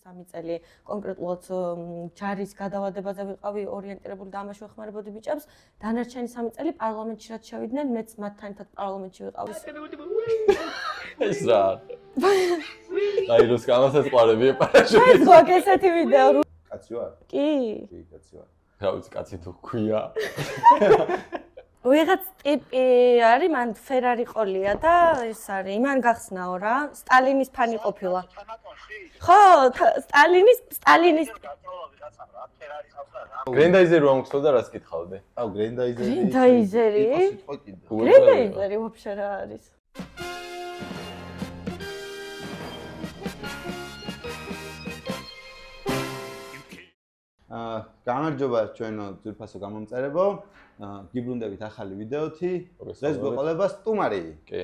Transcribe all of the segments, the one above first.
3 წელი კონკრეტულად ჯარის გადავადებაზე ვიყავი ორიენტირებული და ამაში ვეხმარებოდი ბიჭებს. დანარჩენი 3 წელი პარლამენტში რაც შევიდნენ, მეც მათთან ერთად პარლამენტში ვიყავი. ეს რა. აი რუსკამასაც ყვარები ეპარაში. ეს გვაქვს ესეთი ვიდეო. კაცი ვარ? კი. კი, კაცი ვარ. რა ვიცი, კაცი თუ ქვია. ვიღაც ტიპი არის, მან ფერარი ყოლია და ეს არის, იმან გახსნაო რა, სტალინის ფანი ყოფილა. ხო, სტალინის გრენდაიზერი რომ გქონდა რას კითხავდი? აუ, გრენდაიზერი. გრენდაიზერი? იყო სიტყვა კიდე. გრენდაიზერი ვაფშე რა არის? გამარჯობა ჩვენო ძვირფასო გამომწერებო. გიბრუნდებით ახალი ვიდეოთი. დღეს გვეყოლება სტუმარი. კი.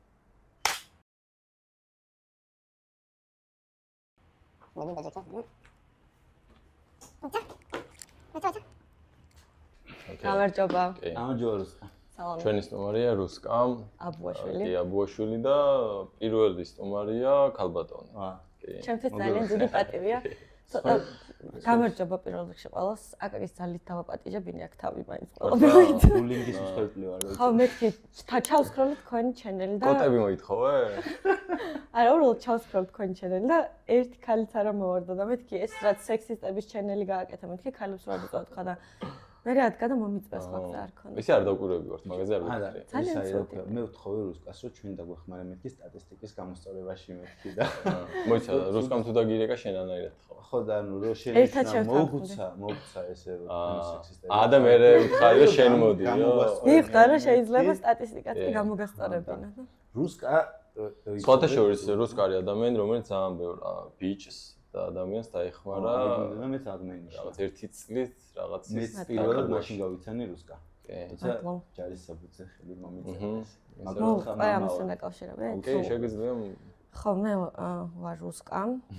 გამარჯობა. გამარჯობა რუსკა. სალამი. ჩვენი სტუმარია რუსკა აბუაშვილი. კი, აბუაშვილი და პირველი სტუმარია ქალბატონი. კი. ჩემთვის ძალიან დიდი პატივია. გამარჯობა პირველ რიგში ყველას. აკაკის ძალით დავაპატიჟებინე აქ თავი მაინც ყველაფერით. ბულინგის მსხვერპლი ვარ. ხო, მეთქი ჩავსკროლით თქვენი ჩენელი და კოტები მოითხოვე? არა, უბრალოდ ჩავსკროლით თქვენი ჩენელი და ერთი ქალიც არ მომავარდა და მეთქი ეს რაც სექსისტების ჩენელი გააკეთა, მეთქი ქალებს რა დაწვათ ხა და მე რადგან და მომიწევს ხო არ ქონდა. ისე არ დაკვირვები ვარ, მაგაზე არ ვიქცე. ძალიან ცუდი. მე ვთხოვე რუსკას, რომ ჩვენ დაგვეხმარა მეთქი სტატისტიკის გამოსწორებაში მეთქი და მოიცა, რუსკამ თუ დაგირეკა შენანაირად ხო? ხო და ნუ რო შენიშნა მოგუცა ესე რომ სექსისტები. და მე ვთხარი რომ შენ მოდიო. მიხდა რა შეიძლება სტატისტიკაც კი გამოგასწორებინა და რუსკა სხვათა შორის რუსკა არის ადამიანი, რომელიც ძალიან ბევრ ბიჭს და ადამიანს დაეხმარა. მეც აღმენიშნა. რაღაც ერთი წლით რაღაც მეც პირველად მაშინ გავიცანი რუსკა. კი. თუმცა ჯარის საბუთზე ხელი მომიწევს. მაგრამ აი ამასთან დაკავშირებით. კი, შეგიძლია. ხო, მე ვარ რუსკა.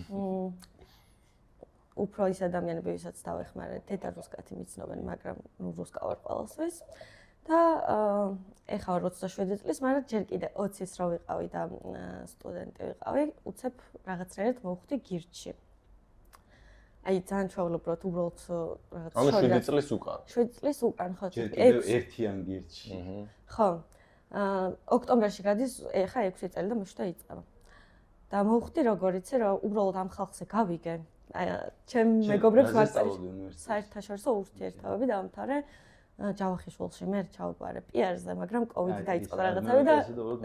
უფრო ის ადამიანები, ვისაც დავეხმარე, დედა რუსკათი მიცნობენ, მაგრამ ნუ რუსკა ვარ ყველასთვის. და ეხლა ვარ 27 წლის, მაგრამ ჯერ კიდე 20-ის რო ვიყავი და სტუდენტი ვიყავი, უცებ რაღაცნაირად მოვხვდი გირჩი. აი ძალიან ჩვეულებრივად უბრალოდ რაღაც ანუ 7 წლის უკან. 7 წლის უკან ხო, ჯერ კიდევ ერთიან გირჩი. ხო. ოქტომბერში გადის, ეხლა 6 წელი და მეშვიდე იწყება. და მოვხვდი როგორ იცი, რომ უბრალოდ ამ ხალხზე გავიგე. აი ჩემ მეგობრებს საერთაშორისო ურთიერთობები დავამთავრე ჯავახიშვილში, მე ჩავაბარე პიარზე, მაგრამ კოვიდი დაიწყო რაღაცები და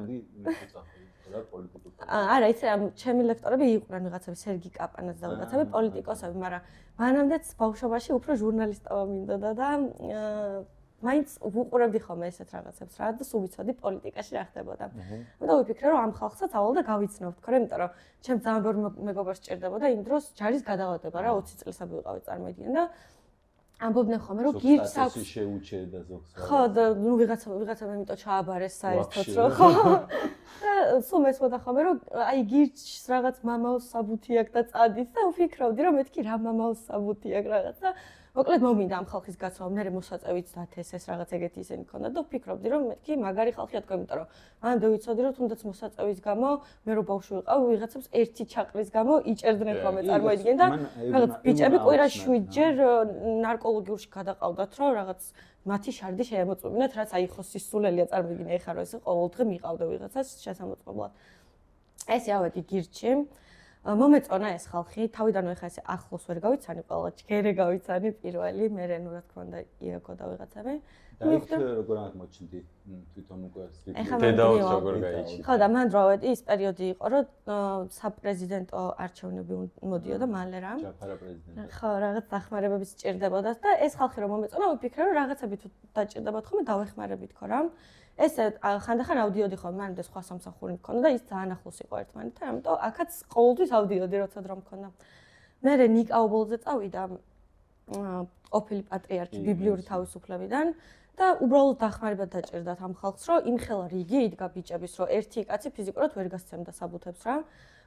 არა, იცი რა, ჩემი ლექტორები იყვნენ ვიღაცები, სერგი კაპანაც და ვიღაცები პოლიტიკოსები, მაგრამ მანამდეც ბავშვობაში უფრო ჟურნალისტობა მინდოდა და მაინც ვუყურებდი ხოლმე ესეთ რაღაცებს რა და სულ ვიცოდი პოლიტიკაში რა ხდებოდა. და ვიფიქრე რომ ამ ხალხსაც ავალ და გავიცნობ თქო, იმიტომ რომ ჩემ ძალიან ბევრი მეგობრებს სჭირდებოდა იმ დროს ჯარის გადავადება რა 20 წლისები ვიყავი წარმოიდგინე და ამბობდნენ ხოლმე რომ გირჩს აქვს შეუჩერდა ზოგს. ხო და ნუ ვიღაცა იმიტომ ჩააბარეს საერთოდ რომ ხო. და სულ მესმოდა ხოლმე რომ აი გირჩს რაღაც მამაოს საბუთი აქვს და წადის და ვფიქრობდი რომ მეთქი რა მამაოს საბუთი აქვს რაღაცა. მოკლედ მომინდა ამ ხალხის გაცნობა, მე მოსაწევით დათეს ეს რაღაც ეგეთი ისენი ქონდა და ვფიქრობდი რომ მეთქი მაგარი ხალხია თქო, იმიტომ რომ მანამდე ვიცოდი რომ თუნდაც მოსაწევის გამო მე რო ბავშვი ვიყავი, ვიღაცებს ერთი ჩაყრის გამო იჭერდნენ ხოლმე წარმოიდგინე და რაღაც ბიჭები კვირაში 7-ჯერ ნარკოლოგიურში გადაყავდათ რომ რაღაც მათი შარდი შეემოწმებინათ, რაც აი ხო სისულელია წარმოიდგინე ეხლა რომ ესე ყოველდღე მიყავდა ვიღაცას შესამოწმებლად. ეს ავედი გირჩი. მომეწონა ეს ხალხი, თავიდანვე ხა ესე ახლოს ვერ გავიცანი ყველა, ჯგერე გავიცანი პირველი, მე ნუ რა თქმა უნდა იაკო და ვიღაცები. და იქ როგორ აღმოჩნდი თვითონ უკვე დედაოც როგორ გაიჩინე. ხო და მან დროედი ის პერიოდი იყო, რომ საპრეზიდენტო არჩევნები მოდიოდა მალე რა. ჯაფარა პრეზიდენტი. ხო, რაღაც დახმარებები სჭირდებოდა და ეს ხალხი რომ მომეწონა, ვიფიქრე რომ რაღაცები თუ დაჭირდებათ ხოლმე დავეხმარებით ხო რა. ესე ხანდახან ავდიოდი ხოლმე, მანამდე სხვა სამსახური მქონდა და ის ძალიან ახლოს იყო ერთმანეთთან, ამიტომ აქაც ყოველთვის ავდიოდი, როცა დრო მქონდა. მე ნიკაუბოლზე წავიდა ყოფილი პატრიარქი ბიბლიური თავისუფლებიდან და უბრალოდ დახმარება დაჭირდათ ამ ხალხს, რომ იმხელა რიგი იდგა ბიჭების, რომ ერთი კაცი ფიზიკურად ვერ გასცემდა საბუთებს რა.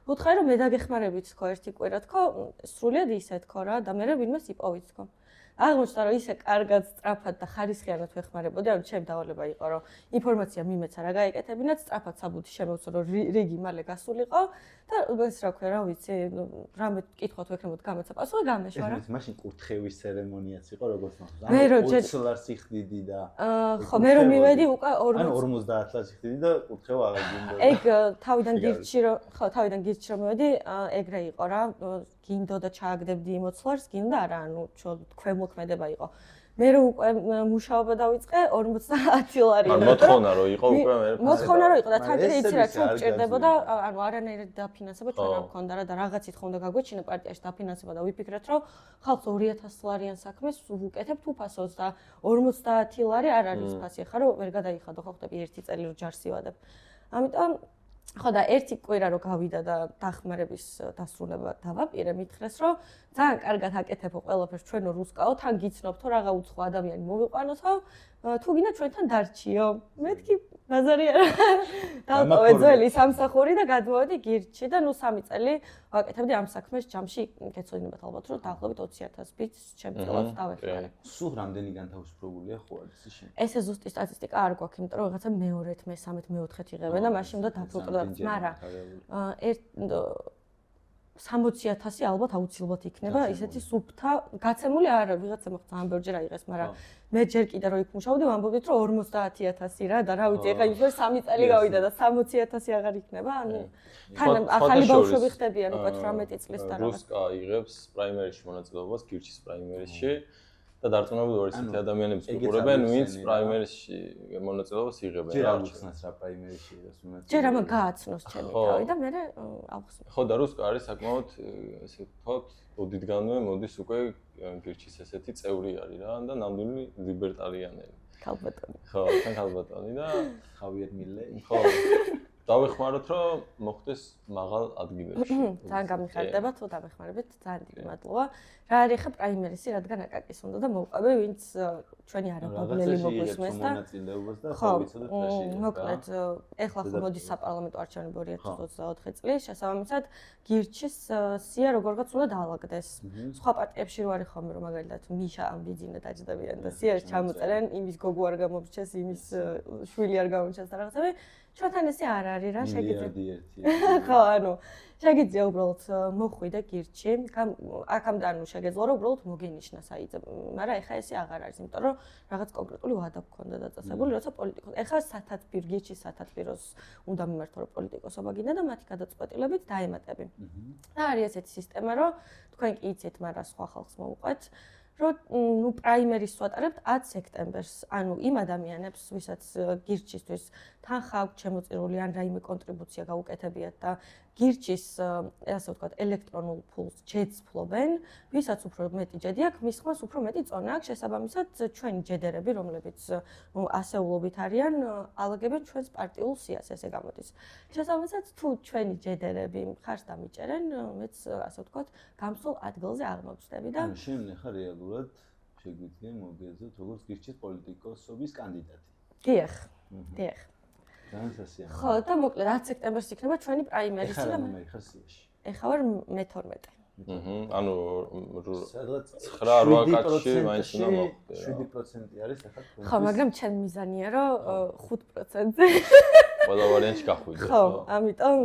უთხარი რომ მე დაგეხმარებით თქო ერთი კვირა თქო სრულიად ისე თქო რა და მე ვინმეს იპოვით თქო აღმოჩნდა რომ ისე კარგად სწრაფად და ხარისხიანად ვეხმარებოდი ანუ ჩემ დავალება იყო რომ ინფორმაცია მიმეცა რა გაეკეთებინათ სწრაფად საბუთი შემოვცო რომ რიგი მალე გასულიყო და ეს რა ქვია რა ვიცი რამე კითხოთ ვექნებოდ გამეცა პასუხი გამეშვა რა მაშინ კურთხევის ცერემონიაც იყო როგორც ნახავს მე რო 20 ლარს იხდიდი და ხო მე რომ მივედი უკა 50 ლარს იხდიდი და კურთხევა აღარ გინდოდა ეგ თავიდან გირჩი რომ ხო თავიდან გირჩი რომ მივედი ეგრე იყო რა გინდოდა ჩააგდებდი იმოცლარს გინდა არა ანუ ქვემოქმედება იყო მე რო უკვე მუშაობა დავიწყე 50 ლარი ანუ მოთხოვნა რომ იყო უკვე მე მოთხოვნა რომ იყო და თან იცი რა ჩვენ გვჭირდებოდა ანუ არანაირად დაფინანსება ჩვენ არ მქონდა რა და რაღაცით ხომ და გაგვეჩინა პარტიაში დაფინანსება და ვიფიქრეთ რომ ხალხს 2000 ლარიან საქმეს ვუკეთებთ უფასოს და 50 ლარი არ არის ფასი ხა რომ ვერ გადაიხადო ხო ხტები ერთი წელი რომ ჯარს ივადებ ამიტომ ხო და ერთი კვირა რო გავიდა და დახმარების დასრულება დავაპირე მითხრეს რომ ძალიან კარგად აკეთებო ყველაფერს ჩვენო რუსკაო თან გიცნობ თუ რაღა უცხო ადამიანი მოვიყვანოთო თუ გინდა ჩვენთან დარჩიო მეთქი ბაზარი არა დავტოვე ძველი სამსახური და გადმოვედი გირჩი და ნუ 3 წელი ვაკეთებდი ამ საქმეს ჯამში გეცოდინებათ ალბათ რომ დაახლოებით 20000 ბიტს ჩემს წელს დავეხმარე სულ რამდენი განთავისუფლებულია ხო არის ისე ესე ზუსტი სტატისტიკა არ გვაქვს იმიტომ რომ რაღაცა მეორეთ მესამეთ მეოთხეთ იღებენ და მაშინ უნდა დაფილტროთ მაგრამ 60000 ალბათ აუცილებლად იქნება ისეთი სუფთა გაცემული არ არის ვიღაცა მოხდა ძალიან ბევრჯერ აიღეს მაგრამ მე ჯერ კიდე რო იქ მუშაობდი ვამბობდით რომ 50000 რა და რა ვიცი ეხა ის 3 წელი გავიდა და 60000 აღარ იქნება ანუ თან ახალი ბავშვები ხდებიან უკვე 18 წლის და რაღაც რუსკა იღებს პრაიმერისში მონაწილეობას გირჩის პრაიმერისში და დარწმუნებული ვარ ისეთი ადამიანებიც უყურებენ ვინც პრაიმერისში მონაწილეობას იღებენ რა უხსნას რა პრაიმერისში იღებს მონაწილეობას ჯერ ამა გააცნოს ჩემი თავი და მე ავხსნე ხო და რუსკა არის საკმაოდ ესე ვთქვათ ოდითგანვე მოდის უკვე გირჩის ესეთი წევრი არის რა და ნამდვილი ლიბერტარიანელი ქალბატონი ხო თან ქალბატონი და ხავიერ მილე ხო დავეხმაროთ რომ მოხდეს მაღალ ადგილებში ძალიან გამიხარდება თუ დავეხმარებით ძალიან დიდი მადლობა რა არის ხა პრაიმერისი რადგან აკაკის უნდა და მოვყვები ვინც ჩვენი არაბაბლელი მოგესმეს და ხო მოკლედ ეხლა ხო მოდის საპარლამენტო არჩევნები 2024 წლის შესაბამისად გირჩის სია როგორღაც უნდა დაალაგდეს სხვა პარტიებში რო არის ხოლმე რომ მაგალითად მიშა ამბიძინა დაჯდებიან და სიას ჩამოწერენ იმის გოგო არ გამოჩეს იმის შვილი არ გამოჩეს და რაღაცები ჩვენთან ესე არ არის რა შეგიძლია ხო ანუ შეგიძლია უბრალოდ მოხვიდე გირჩი აქამდე ანუ შეგეძლო რომ უბრალოდ მოგენიშნა საიტზე მაგრამ ეხა ესე აღარ არის იმიტომ რომ რაღაც კონკრეტული ვადა გქონდა დაწესებული როცა პოლიტიკოს ეხა სათათბირ გირჩის სათათბიროს უნდა მიმართო რომ პოლიტიკოსობა გინდა და მათი გადაწყვეტილებით დაემატები და არის ესეთი სისტემა რომ თქვენ კი იცით მაგრამ სხვა ხალხს მოუყვეთ რომ ნუ პრაიმერის ვატარებთ 10 სექტემბერს ანუ იმ ადამიანებს ვისაც გირჩისთვის თანხა აქვს შემოწირული ან რაიმე კონტრიბუცია გაუკეთებიათ და გირჩის ასე ვთქვათ ელექტრონულ ფულს შეცფლობენ ვისაც უფრო მეტი ჯედი აქვს მის ხმას უფრო მეტი წონა აქვს შესაბამისად ჩვენი ჯედერები რომლებიც ასეულობით არიან ალაგებენ ჩვენს პარტიულ სიას ესე გამოდის შესაბამისად თუ ჩვენი ჯედერები ხარს დამიჭერენ მეც ასე ვთქვათ გამსულ ადგილზე აღმოჩნდები და შენ ხარ რეალურად შეგვიძლია მოგეზოთ როგორც გირჩის პოლიტიკოსობის კანდიდატი დიახ განსასია ხო და მოკლედ 10 სექტემბერს იქნება ჩვენი პრაიმერისი და მე ხარ სიაში ეხა ვარ მე-12 ანუ სადღაც 9-8 კაცში მაინც უნდა მოხდეს 7% არის ახლა ხო მაგრამ ჩემ მიზანია რომ 5%-ზე ყველა ვარიანტი გახვიდე ხო ამიტომ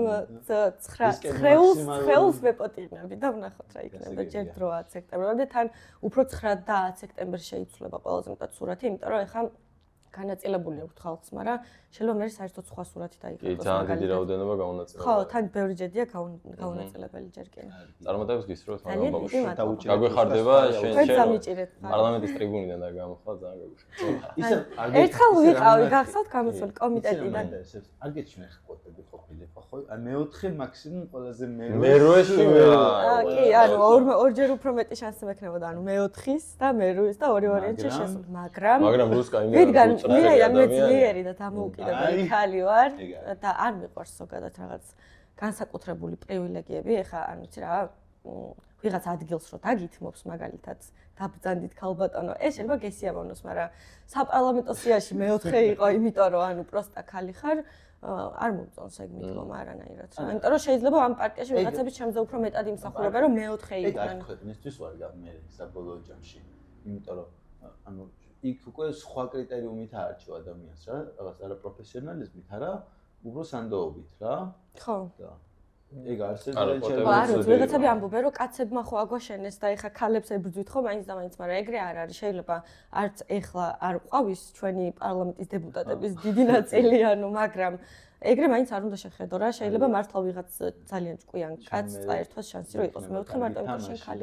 9-ს ვეპოტინები და ვნახოთ რა იქნება ჯერ დრო 10 სექტემბერამდე თან უფრო 9 და 10 სექტემბერში შეიცვლება ყველაზე მეტად სურათი იმიტომ რომ ეხლა განაწილებული აქვს ხალხს, მაგრამ შეიძლება მე საერთოდ სხვა სურათი დაიხატოს. კი, ძალიან დიდი რაოდენობა გაუნაწილებელი. ხო, თან ბევრი ჯერია გაუნაწილებელი ჯერ კი. წარმატებას გისურვებთ, მაგრამ ბავშვი. გაგვეხარდება შენ პარლამენტის ტრიბუნიდან და გამოხდა ძალიან გაგვიხარდება. ისე ერთხელ ვიყავი გახსოვთ გამოსული კომიტეტიდან. არ გეჩვენ ხა კვოტები ყოფილიყო, ხო? ან მე-4 მაქსიმუმ ყველაზე მე-8-ში კი, ანუ ორჯერ უფრო მეტი შანსი მექნებოდა, ანუ მე-4-ის და მე-8-ის და ორი ვარიანტი შესული, მაგრამ რუსკა იმენა ვიდგან მე ძლიერი და დამოუკიდებელი ხალი ვარ და არ მიყვარს ზოგადად რაღაც განსაკუთრებული პრივილეგიები, ეხა ანუ იცი რა ვიღაც ადგილს რო დაგითმობს მაგალითად დაბრძანდით ქალბატონო ეს შეიძლება გესიამოვნოს მაგრამ საპარლამენტო სიაში მეოთხე იყო იმიტომ რომ ანუ პროსტა ხალი ხარ არ მომწონს ეგ მიდგომა არანაირად რა იმიტომ რომ შეიძლება ამ პარტიაში ვიღაცების ჩემზე უფრო მეტად იმსახურებენ რომ მეოთხე იყვნენ ეგ ქვეყნისთვის ვარ მე საბოლოო ჯამში იმიტომ რომ ანუ იქ უკვე სხვა კრიტერიუმით აარჩევ ადამიანს რა რაღაც არა პროფესიონალიზმით არა უბრალოდ სანდოობით რა ხო ეგ არსებობს არა ვიღაცები ამბობენ რომ კაცებმა ხო აგვაშენეს და ეხა ქალებს ებრძვით ხო მაინც და მაინც მაგრამ ეგრე არ არის შეიძლება არც ეხლა არ ყავის ჩვენი პარლამენტის დეპუტატების დიდი ნაწილი ანუ მაგრამ ეგრე მაინც არ უნდა შეხედო რა შეიძლება მართლა ვიღაც ძალიან ჭკვიან კაცს წაერთვას შანსი რომ იყოს მეოთხე მარტო იმიტომ შენ ხალი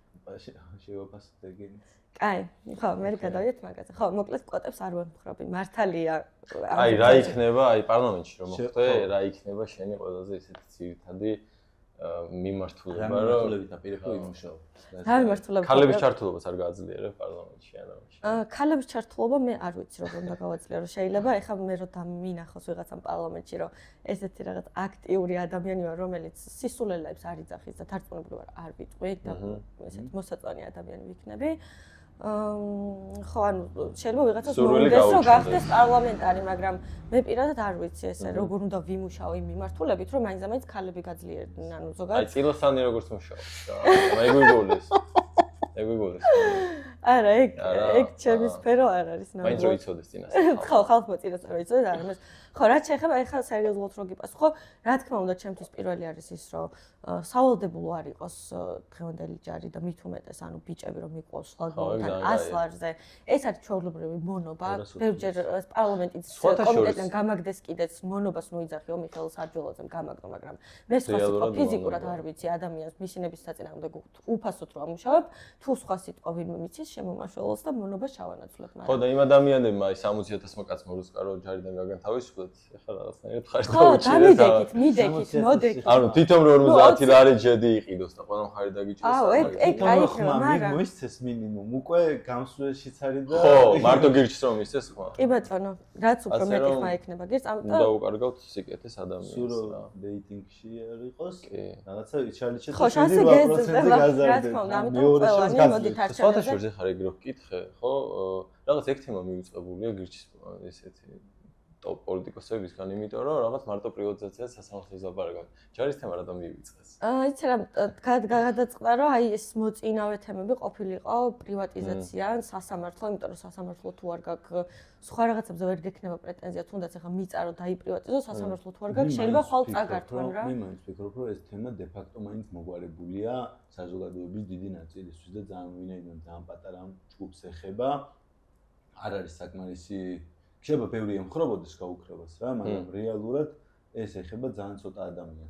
შევაფასებ კაი, ხო, მე გადავიდეთ მაგაზე. ხო, მოკლედ კვოტებს არ ვემხრობი. მართალია. აი, რა იქნება, აი პარლამენტში რომ მოხდე, რა იქნება შენი ყველაზე ისეთი ძირითადი მიმართულება, რომ მიმართულებით აპირებო იმუშაო. რა მიმართულება? ქალების ჩართულობას არ გააძლიერებ პარლამენტში ან ამაში. ქალების ჩართულობა მე არ ვიცი როგორ უნდა გავაძლიერო. შეიძლება ეხლა მე რო დამინახოს ვიღაცამ პარლამენტში, რომ ესეთი რაღაც აქტიური ადამიანი ვარ, რომელიც სისულელებს არ იძახის და დარწმუნებულად არ ვიტყვი და ესეთი მოსაწონი ადამიანი ვიქნები. ხო ანუ შეიძლება ვიღაცას მოუდეს რომ გახდეს პარლამენტარი, მაგრამ მე პირადად არ ვიცი ესე როგორ უნდა ვიმუშაო იმ მიმართულებით, რომ მაინც და მაინც ქალები გაძლიერდნენ, ანუ ზოგადად. აი წილოსანი როგორც მუშაობს რა. ეგ ვიგულეს. ეგ ვიგულეს. არა, ეგ ჩემი სფერო არ არის ნამდვილად. მაინც რო იცოდეს წინასწარ. ხო, ხალხმა წინასწარ იცოდეს, არა, მე ხო, რაც შეეხება ეხლა სერიოზულად რო გიპასუხო, რა თქმა უნდა, ჩემთვის პირველი არის ის, რომ სავალდებულო არ იყოს დღევანდელი ჯარი და მით უმეტეს, ანუ ბიჭები რომ მიყვოს სხვაგან ასლარზე. ეს არის ჩვეულებრივი მონობა. ბევრჯერ პარლამენტის კომიტეტიდან გამაგდეს კიდეც მონობას მოიძახიო მიხეილ საჯულაძემ გამაგდო, მაგრამ მე სხვა სიტყვა ფიზიკურად არ ვიცი ადამიანს მისინების საწინააღმდეგო უფასოდ რო ამუშავებ, თუ სხვა სიტყვა ვინმე მიცის შემომაშველოს და მონობას ჩავანაცვლებ, მაგრამ ხო და იმ ადამიანებმა აი 60,000-მა კაცმა რუსკარო ჯარიდან გაგანთავისუფლეთ, ეხლა რაღაცნაირად ხარით დაუჭირეთ და მიდეკით, მოდეკით. ანუ თვითონ 50 ლარი ჯედი იყიდოს და ყველა მხარე დაგიჭიროს. აუ, ეგ კაიფია, მაგრამ მოისცეს მინიმუმ, უკვე გამსვლელშიც არის და ხო, მარტო გირჩის რომ ისცეს ხო. კი ბატონო, რაც უფრო მეტი ხმა ექნება გირს, ამიტომ უნდა უკარგავთ სიკეთეს ადამიანს. სურო დეიტინგში არ იყოს. რაღაცა იჩალიჩეთ 7%-ზე გაზარდება. მეორე შანსი მოდით არჩევანზე. სხვათა შორის ახლა ეგ რო ვკითხე, ხო? რაღაც ეგ თემა მივიწყებულია გირჩის ესეთი ტოპ პოლიტიკოსებისგან, იმიტომ რომ რაღაც მარტო პრივატიზაციას სასამართლოს ლაპარაკობენ. ჯარის თემა რატომ მივიწყეს? იცი რა, გადაწყდა რომ აი ეს მოწინავე თემები ყოფილიყო პრივატიზაცია ან სასამართლო, იმიტომ რომ სასამართლო თუ არ გაქვს სხვა რაღაცებზე ვერ გექნება პრეტენზია, თუნდაც ახლა მიწარო დაიპრივატიზო, სასამართლო თუ არ გაქვს, შეიძლება ხვალ წაგართვან რა. მე მაინც ვფიქრობ, რომ ეს თემა დე ფაქტო მაინც მოგვარებულია საზოგადოების დიდი ნაწილისთვის და ძალიან ვინაიდან ძალიან პატარა ჯგუფს ეხება. არ არის საკმარისი შეიძლება ბევრი ემხრობოდეს გაუქრებას რა, მაგრამ რეალურად ეს ეხება ძალიან ცოტა ადამიანს.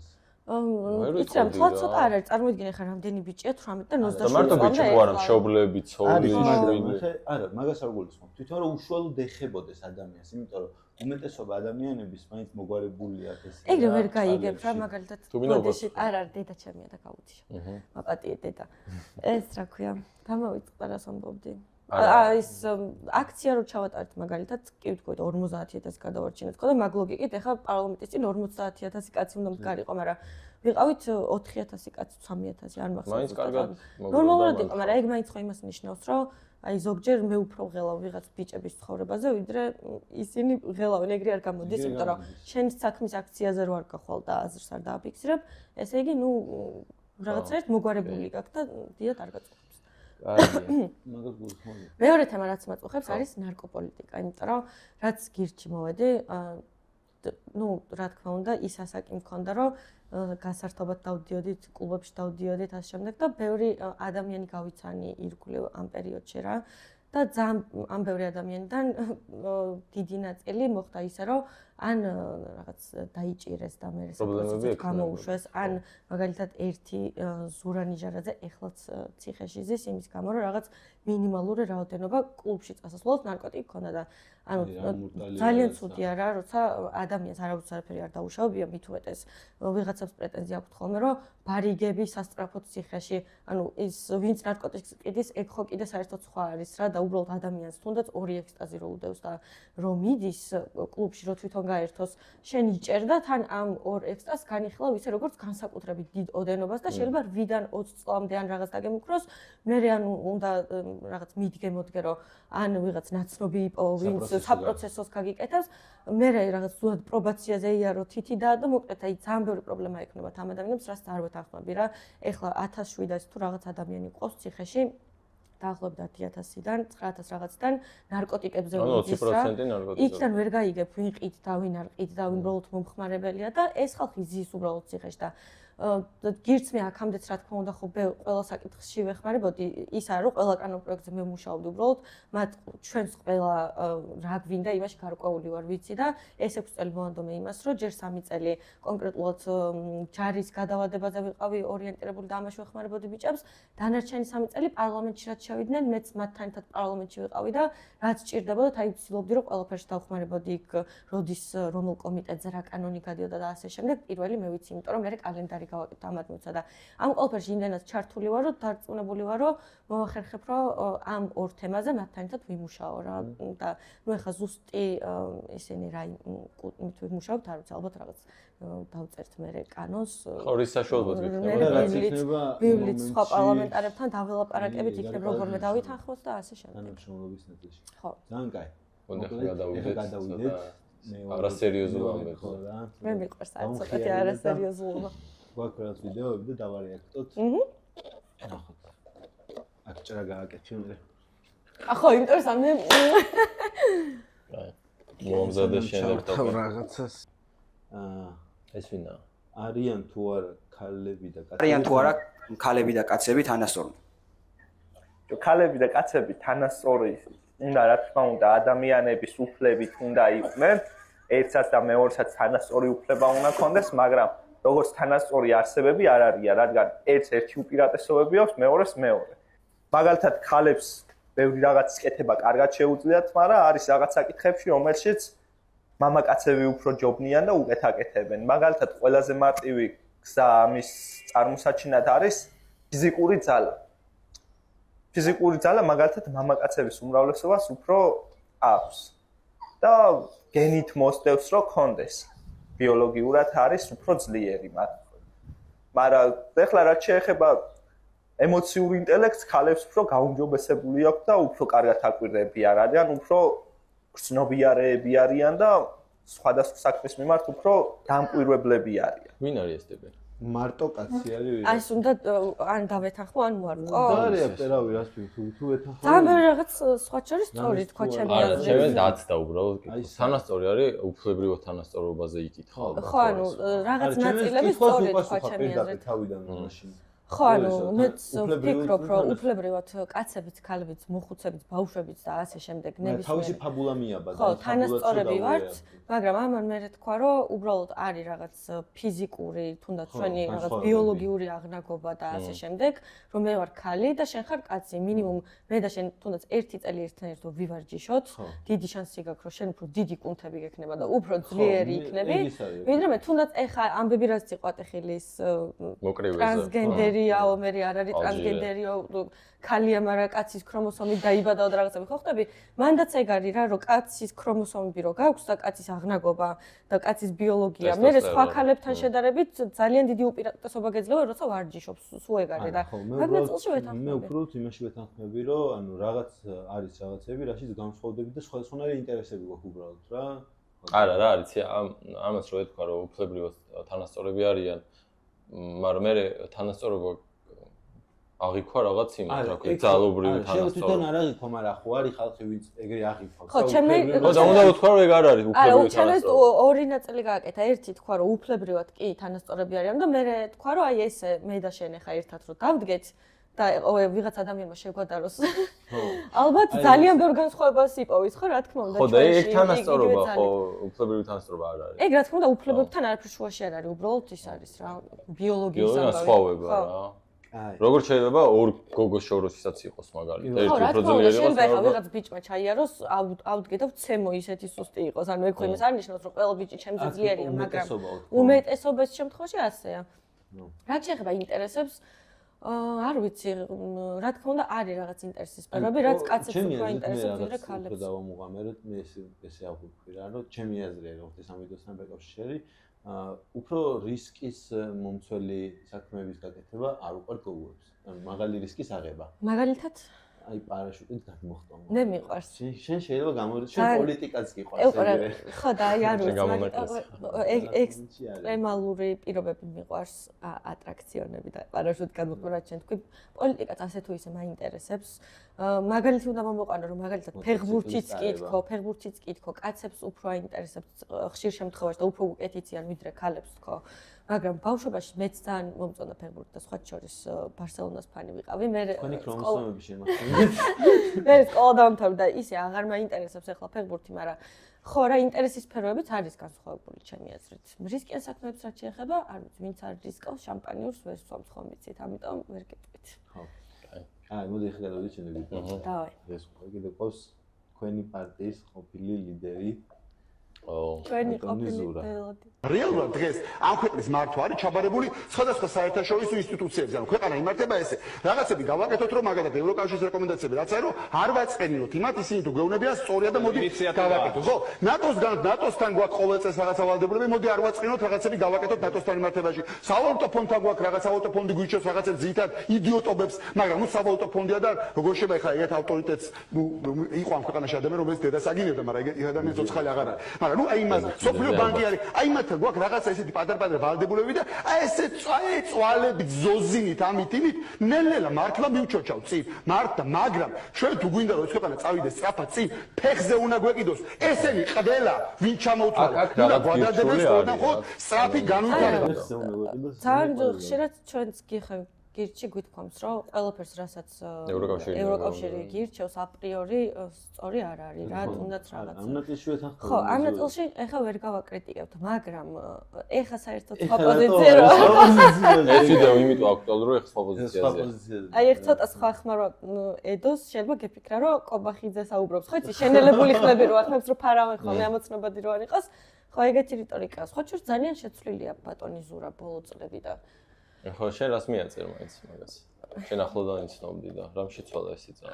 იცი რა, ცოტა არ არის, წარმოიდგინე ხარ რამდენი ბიჭია 18 და 27 წლამდე. და მარტო ბიჭი ხო არა, მშობლები, ცოლი, შვილი. არა, მაგას არ გულისხმობ. თვითონ რომ უშუალოდ ეხებოდეს ადამიანს, იმიტომ რომ უმეტესობა ადამიანების მაინც მოგვარებულია ეს. ეგრე ვერ გაიგებ რა, მაგალითად ბოდიში არ არის დედა ჩემია და გაუჩია. მაპატიე დედა. ეს რა ქვია, გამოვიწყდა რას ამბობდი. ის აქცია რო ჩავატარეთ მაგალითად, კი ვთქვი 50,000 გადავარჩინეთ ხო და მაგ ლოგიკით ეხლა პარლამენტის წინ 50,000 კაცი უნდა მდგარიყო, მაგრამ ვიყავით 4,000 კაცი, 3,000 არ მახსოვს. მაინც კარგად ნორმალურად იყო, მაგრამ ეგ მაინც ხო იმას ნიშნავს, რომ აი ზოგჯერ მე უფრო ღელავ ვიღაც ბიჭების ცხოვრებაზე, ვიდრე ისინი ღელავენ, ეგრე არ გამოდის, იმიტომ რომ შენ საქმის აქციაზე რო არ გახვალ და აზრს არ დააფიქსირებ, ესე იგი, ნუ რაღაცაერთ მოგვარებული გაქვს და დიდად არ გაწუხებს. მაგას გულისხმობ. მეორე თემა რაც მაწუხებს არის ნარკოპოლიტიკა, იმიტომ რომ რაც გირჩი მოვედი, ნუ რა თქმა უნდა, ის ასაკი მქონდა, რომ გასართობად დავდიოდით, კლუბებში დავდიოდით ასე შემდეგ და ბევრი ადამიანი გავიცანი ირგვლივ ამ პერიოდში რა. და ძალიან ამ ბევრი ადამიანიდან დიდი ნაწილი მოხდა ისე, რომ ან რაღაც დაიჭირეს და მე ეს გამოუშვეს, ან მაგალითად ერთი ზურა ნიჟარაძე ეხლაც ციხეში ზის იმის გამო, რომ რაღაც მინიმალური რაოდენობა კლუბში წასასვლელად ნარკოტიკი ქონდა და ანუ ძალიან ცუდია რა, როცა ადამიანს არავის არაფერი არ დაუშავებია, მით უმეტეს ვიღაცებს პრეტენზია აქვს ხოლმე, რომ ბარიგები სასტრაფოდ ციხეში, ანუ ის ვინც ნარკოტიკს ყიდის, ეგ ხო კიდე საერთოდ სხვა არის რა და უბრალოდ ადამიანს თუნდაც ორი ექსტაზი რო უდევს და რომ მიდის კლუბში, რო თვითონ გაერთოს, შენ იჭერ და თან ამ ორ ექსტრას განიხილავ ისე როგორც განსაკუთრებით დიდ ოდენობას და შეიძლება 8-დან 20 წლამდე ან რაღაც დაგემუქროს, მე ან უნდა რაღაც მიდგემოდგე რომ ან ვიღაც ნაცნობი იპოვო, ვინც საპროცესოს გაგიკეთებს, მე რაღაც ზუსტად პრობაციაზე იარო თითი და მოკლედ აი ძალიან ბევრი პრობლემა ექნება ამ ადამიანებს, რაც არ ვეთანხმები რა. ეხლა 1700 თუ რაღაც ადამიანი ყავს ციხეში დაახლოებით 10000-დან 9000 რაღაციდან ნარკოტიკებზე უძის რა. იქიდან ვერ გაიგებ ვინ ყით და ვინ არ ყით და ვინ უბრალოდ მომხმარებელია და ეს ხალხი ზის უბრალოდ ციხეში და გირც მე აქამდეც რა თქმა უნდა ხო ყველა საკითხში ვეხმარებოდი ის არა რომ ყველა კანონ პროექტზე მე მუშაობდი უბრალოდ მათ ჩვენს ყველა რა გვინდა იმაში გარკვეული ვარ ვიცი და ეს 6 წელი მოვანდომე იმას რომ ჯერ 3 წელი კონკრეტულად ჯარის გადავადებაზე ვიყავი ორიენტირებული და ამაში ვეხმარებოდი ბიჭებს დანარჩენი 3 წელი პარლამენტში რაც შევიდნენ მეც მათთან ერთად პარლამენტში ვიყავი და რაც ჭირდებოდა აი ვცდილობდი რომ ყველაფერში დავხმარებოდი იქ როდის რომელ კომიტეტზე რა კანონი გადიოდა და ასე შემდეგ პირველი მე ვიცი იმიტომ რომ მე კალენდარი გავაკეთე ამათ მოცა და ამ ყველაფერში იმდენად ჩართული ვარ რომ დარწმუნებული ვარ რომ მოვახერხებ რომ ამ ორ თემაზე მათთან ერთად ვიმუშაო რა და ნუ ეხლა ზუსტი ისინი რა ვიმუშაობთ არ ვიცი ალბათ რაღაც დავწერთ მე კანონს ხო რის საშუალებას იქნება ბივლიც სხვა პარლამენტარებთან დაველაპარაკებით იქნებ როგორმე დავითანხმოთ და ასე შემდეგ თანამშრომლობის ნაწილში ხო ძალიან კაი უნდა გადავიდეთ მე არასერიოზულ ამბებს რა მე მიყვარს აი ცოტათი არასერიოზულობა გვაქვს რაღაც ვიდეოები და დავარეაქტოთ ნახოთ აქ ჭრა გააკეთე მე ახო იმიტომ რომ მე მომზადე შენერტო რაღაცას ეს ვინა არიან თუ არა ქალები და კაცები არიან თუ არა ქალები და კაცები თანასწორნი ქალები და კაცები თანასწორი უნდა რა თქმა უნდა ადამიანების უფლებით უნდა იყვნენ ერთსაც და მეორესაც თანასწორი უფლება უნდა ქონდეს მაგრამ როგორც თანასწორი არსებები არ არიან რადგან ერთს ერთი უპირატესობები აქვს მეორეს მეორე მაგალითად ქალებს ბევრი რაღაც კეთება კარგად შეუძლიათ მაგრამ არის რაღაც საკითხებში რომელშიც მამაკაცები უფრო ჯობნიან და უკეთ აკეთებენ მაგალითად ყველაზე მარტივი გზა ამის წარმოსაჩინად არის ფიზიკური ძალა ფიზიკური ძალა მაგალითად მამაკაცების უმრავლესობას უფრო აქვს და გენით მოსდევს რომ კონდეს ბიოლოგიურად არის უფრო ძლიერი მათ. მაგრამ ეხლა რაც შეეხება ემოციურ ინტელექტს, ქალებს უფრო გაუმჯობესებული აქვს და უფრო კარგად აკვირდებიან, რადგან უფრო გრძნობიარეები არიან და სხვადასხვა საქმის მიმართ უფრო დამკვირვებლები არიან. ვინ არის ეს ტიპი? მარტო კაცი არის. აი, უნდა ან დავეთანხმო, ან მოარყო. არის წერავი რას თუ ეთანხმო. ძალიან რაღაც სხვა შორის სწორი თქვა ჩემი აზრით. არა, ჩემენ დაცდა უბრალოდ. თანასწორი არის უფლებრივად თანასწორობაზე იკითხავ. ხო, ანუ რაღაც ნაწილები სწორი თქვა ჩემი აზრით. თავიდან მაშინ. ხო, ანუ მეც ვფიქრობ, რომ უფლებრივად კაცებიც, ქალებიც, მოხუცებიც, ბავშვებიც და ასე შემდეგ ნებისმიერ. თავისი ფაბულა მიაბა და ხო, თანასწორები ვართ, მაგრამ ამან მე თქვა, რომ უბრალოდ არის რაღაც ფიზიკური, თუნდაც ჩვენი რაღაც ბიოლოგიური აღნაგობა და ასე შემდეგ, რომ მე ვარ ქალი და შენ ხარ კაცი, მინიმუმ მე და შენ თუნდაც ერთი წელი ერთთან ვივარჯიშოთ, დიდი შანსი გაქვს, რომ შენ უფრო დიდი კუნთები გექნება და უფრო ძლიერი იქნები. ვიდრე მე თუნდაც ეხა ამბები რაც იყო ატეხილის ტრანსგენდერი აო მე არ არის ტრანსგენდერიო ქალია მაგრამ კაცის ქრომოსომი დაიბადაო და რაღაცები ხო ხტები მანდაც ეგ არის რა რომ კაცის ქრომოსომები რო გაქვს და კაცის აღნაგობა და კაცის ბიოლოგია მე სხვა ქალებთან შედარებით ძალიან დიდი უპირატესობა გეძლევა როცა ვარჯიშობს სულ ეგ არის და მაგრამ წელში ვეთანხმები მე უბრალოდ იმაში ვეთანხმები რომ ანუ რაღაც არის რაღაცები რაშიც განსხვავდები და სხვადასხვანაირი ინტერესები გვაქვს უბრალოდ რა არა რა არის ამას რო ეთქვა რომ უფლებრივად თანასწორები არიან მაგრამ მე თანასწორობა აღიქვა რაღაც იმას, რა ქვია, ძალობრივი თანასწორობა. შენ თვითონ არ აღიქვა, მაგრამ ხო არის ხალხი ვინც ეგრე აღიქვავს. ხო, ჩემი ხო, უნდა ვთქვა რომ ეგ არ არის უფლებრივი თანასწორობა. არა, ორი ნაწილი გააკეთა. ერთი თქვა რომ უფლებრივად კი თანასწორები არიან და მე თქვა რომ აი ესე მე და შენ ახლა ერთად რო დავდგეთ და ვიღაც ადამიანმა შეგვადაროს. ალბათ ძალიან ბევრ განსხვავებას იპოვის, ხო, რა თქმა უნდა. ხო, და ეგ თანასწორობა, ხო, უფლებრივი თანასწორობა არ არის. ეგ რა თქმა უნდა, უფლებებთან არაფერ შუაში არ არის, უბრალოდ ის არის რა, ბიოლოგიის ამბავი. სხვაობა რა. როგორ შეიძლება ორ გოგოს შორისსაც იყოს მაგალითად, ერთი უფრო ძლიერი იყოს. შეიძლება ვიღაც ბიჭმა ჩაიაროს, ავდგე და ვცემო ისეთი სუსტი იყოს. ანუ ეგ ხო იმას არ ნიშნავს, რომ ყველა ბიჭი ჩემზე ძლიერია, მაგრამ უმეტესობის შემთხვევაში ასეა. რაც შეეხება ინტერესებს არ ვიცი, რა თქმა უნდა, არის რაღაც ინტერესის სფეროები, რაც კაცებს უფრო ინტერესებს, ვიდრე ქალებს. უფრო დავამუღამეროთ, მე ესე აღვიქვი რა, რომ ჩემი აზრია, რომ ეს ამიტოსთან დაკავშირებით, უფრო რისკის მომცველი საქმეების გაკეთება არ უყვართ გოგოებს. ანუ მაღალი რისკის აღება. მაგალითად აი პარაშუტით გადმოხტომა. მე მიყვარს. შენ შეიძლება გამორიცხო, შენ პოლიტიკაც გიყვარს. ხო და აი არ ვიცი, ექსტრემალური პირობები მიყვარს, ატრაქციონები და პარაშუტ გადმოხტომა, რაც შენ თქვი, პოლიტიკაც ასე თუ ისე მაინტერესებს. მაგალითი უნდა მომოყვანო, რომ მაგალითად ფეხბურთიც კითხო, კაცებს უფრო აინტერესებს ხშირ შემთხვევაში და უფრო უკეთიციან ვიდრე ქალებს თქო. მაგრამ ბავშვობაში მეც ძალიან მომწონდა ფეხბურთი და სხვა შორის ბარსელონას ფანი ვიყავი. მე თქვენი ქრომოსომები შემახსენეთ. მე სკოლა დავამთავრე და ისე აღარ მაინტერესებს ახლა ფეხბურთი, მაგრამ ხო რა ინტერესის სფეროებიც არის განსხვავებული ჩემი აზრით. რისკიან საქმეებს რაც შეეხება, არ ვიცი, ვინც არ რისკავს შამპანიურს ვერ სვამს ხომ იცით, ამიტომ ვერ გეტყვით. ხო. აი, მოდი ახლა გადავიდეთ შენები. დავაი. ეს კიდე ყავს თქვენი პარტიის ყოფილი ლიდერი ჩვენი ყოფილი პელოდი. რეალურად დღეს ამ ქვეყნის მართვა არის ჩაბარებული სხვადასხვა საერთაშორისო ინსტიტუციებზე. ანუ ქვეყანა იმართება ესე. რაღაცები გავაკეთოთ, რომ მაგალითად ევროკავშირის რეკომენდაციები რაც არის, რომ არ ვაწყენილოთ იმათ, ისინი თუ გვეუბნებიან სწორია და მოდი გავაკეთოთ. ხო, ნატოსთან გვაქვს ყოველ წელს რაღაცა ვალდებულები, მოდი არ ვაწყენოთ, რაღაცები გავაკეთოთ ნატოსთან მიმართებაში. სავალუტო ფონდთან გვაქვს რაღაც სავალუტო ფონდი გვიჩვენს რაღაცებს ძირითადად იდიოტობებს, მაგრამ ნუ სავალუტო ფონდია და როგორ შეიძლება ახლა ეგეთ ავტორიტეტს იყო ამ ქვეყანაში ადამიანი, რომელიც დედას აგინებდა, მაგრამ ეგ ადამიანი ცოცხალი აღარ არის. მაგრამ ნუ აი იმას სოფლიო ბანკი არის. აი მათთან გვაქვს რაღაცა ესეთი პატარ-პატარა ვალდებულები და აი ესე წვალები ზოზინით ამით იმით ნელ-ნელა მართლა მივჩოჩავ წინ. მართლა, მაგრამ ჩვენ თუ გვინდა რომ ეს ქვეყანა წავიდეს სწრაფად წინ, ფეხზე უნდა გვეკიდოს. ესენი ყველა ვინ ჩამოუწვალა. უნდა გვადარდებენ სწორად ხო? სწრაფი განვითარება. ძალიან ხშირად ჩვენც გირჩი გვითქვამს, რომ ყველაფერს რასაც ევროკავშირი გირჩევს აპრიორი სწორი არ არის, რა თუნდაც რაღაცა. ამ ნაწილში ვეთანხმობ. ხო, ამ ნაწილში ეხლა ვერ გავაკრიტიკებთ, მაგრამ ეხლა საერთოდ სხვა პოზიცია რა. ეს ვიდეო იმიტომ აქტუალურია ეხლა სხვა პოზიციაზე. აი ერთ ცოტა სხვა ხმარო ედოს შეიძლება გეფიქრა, რომ კობახიძე საუბრობს. ხო იცი, შენელებული ხმები რო ახმებს, რომ ფარავენ ხოლმე ამოცნობადი რო არ იყოს. ხო, ეგეთი რიტორიკაა. სხვა შორს ძალიან შეცვლილია ბატონი ზურა ბოლო წლები და ხო, შენ რას მიაწერ მაინც მაგას? შენ ახლოდან იცნობდი და რამ შეცვალა ეს იწა?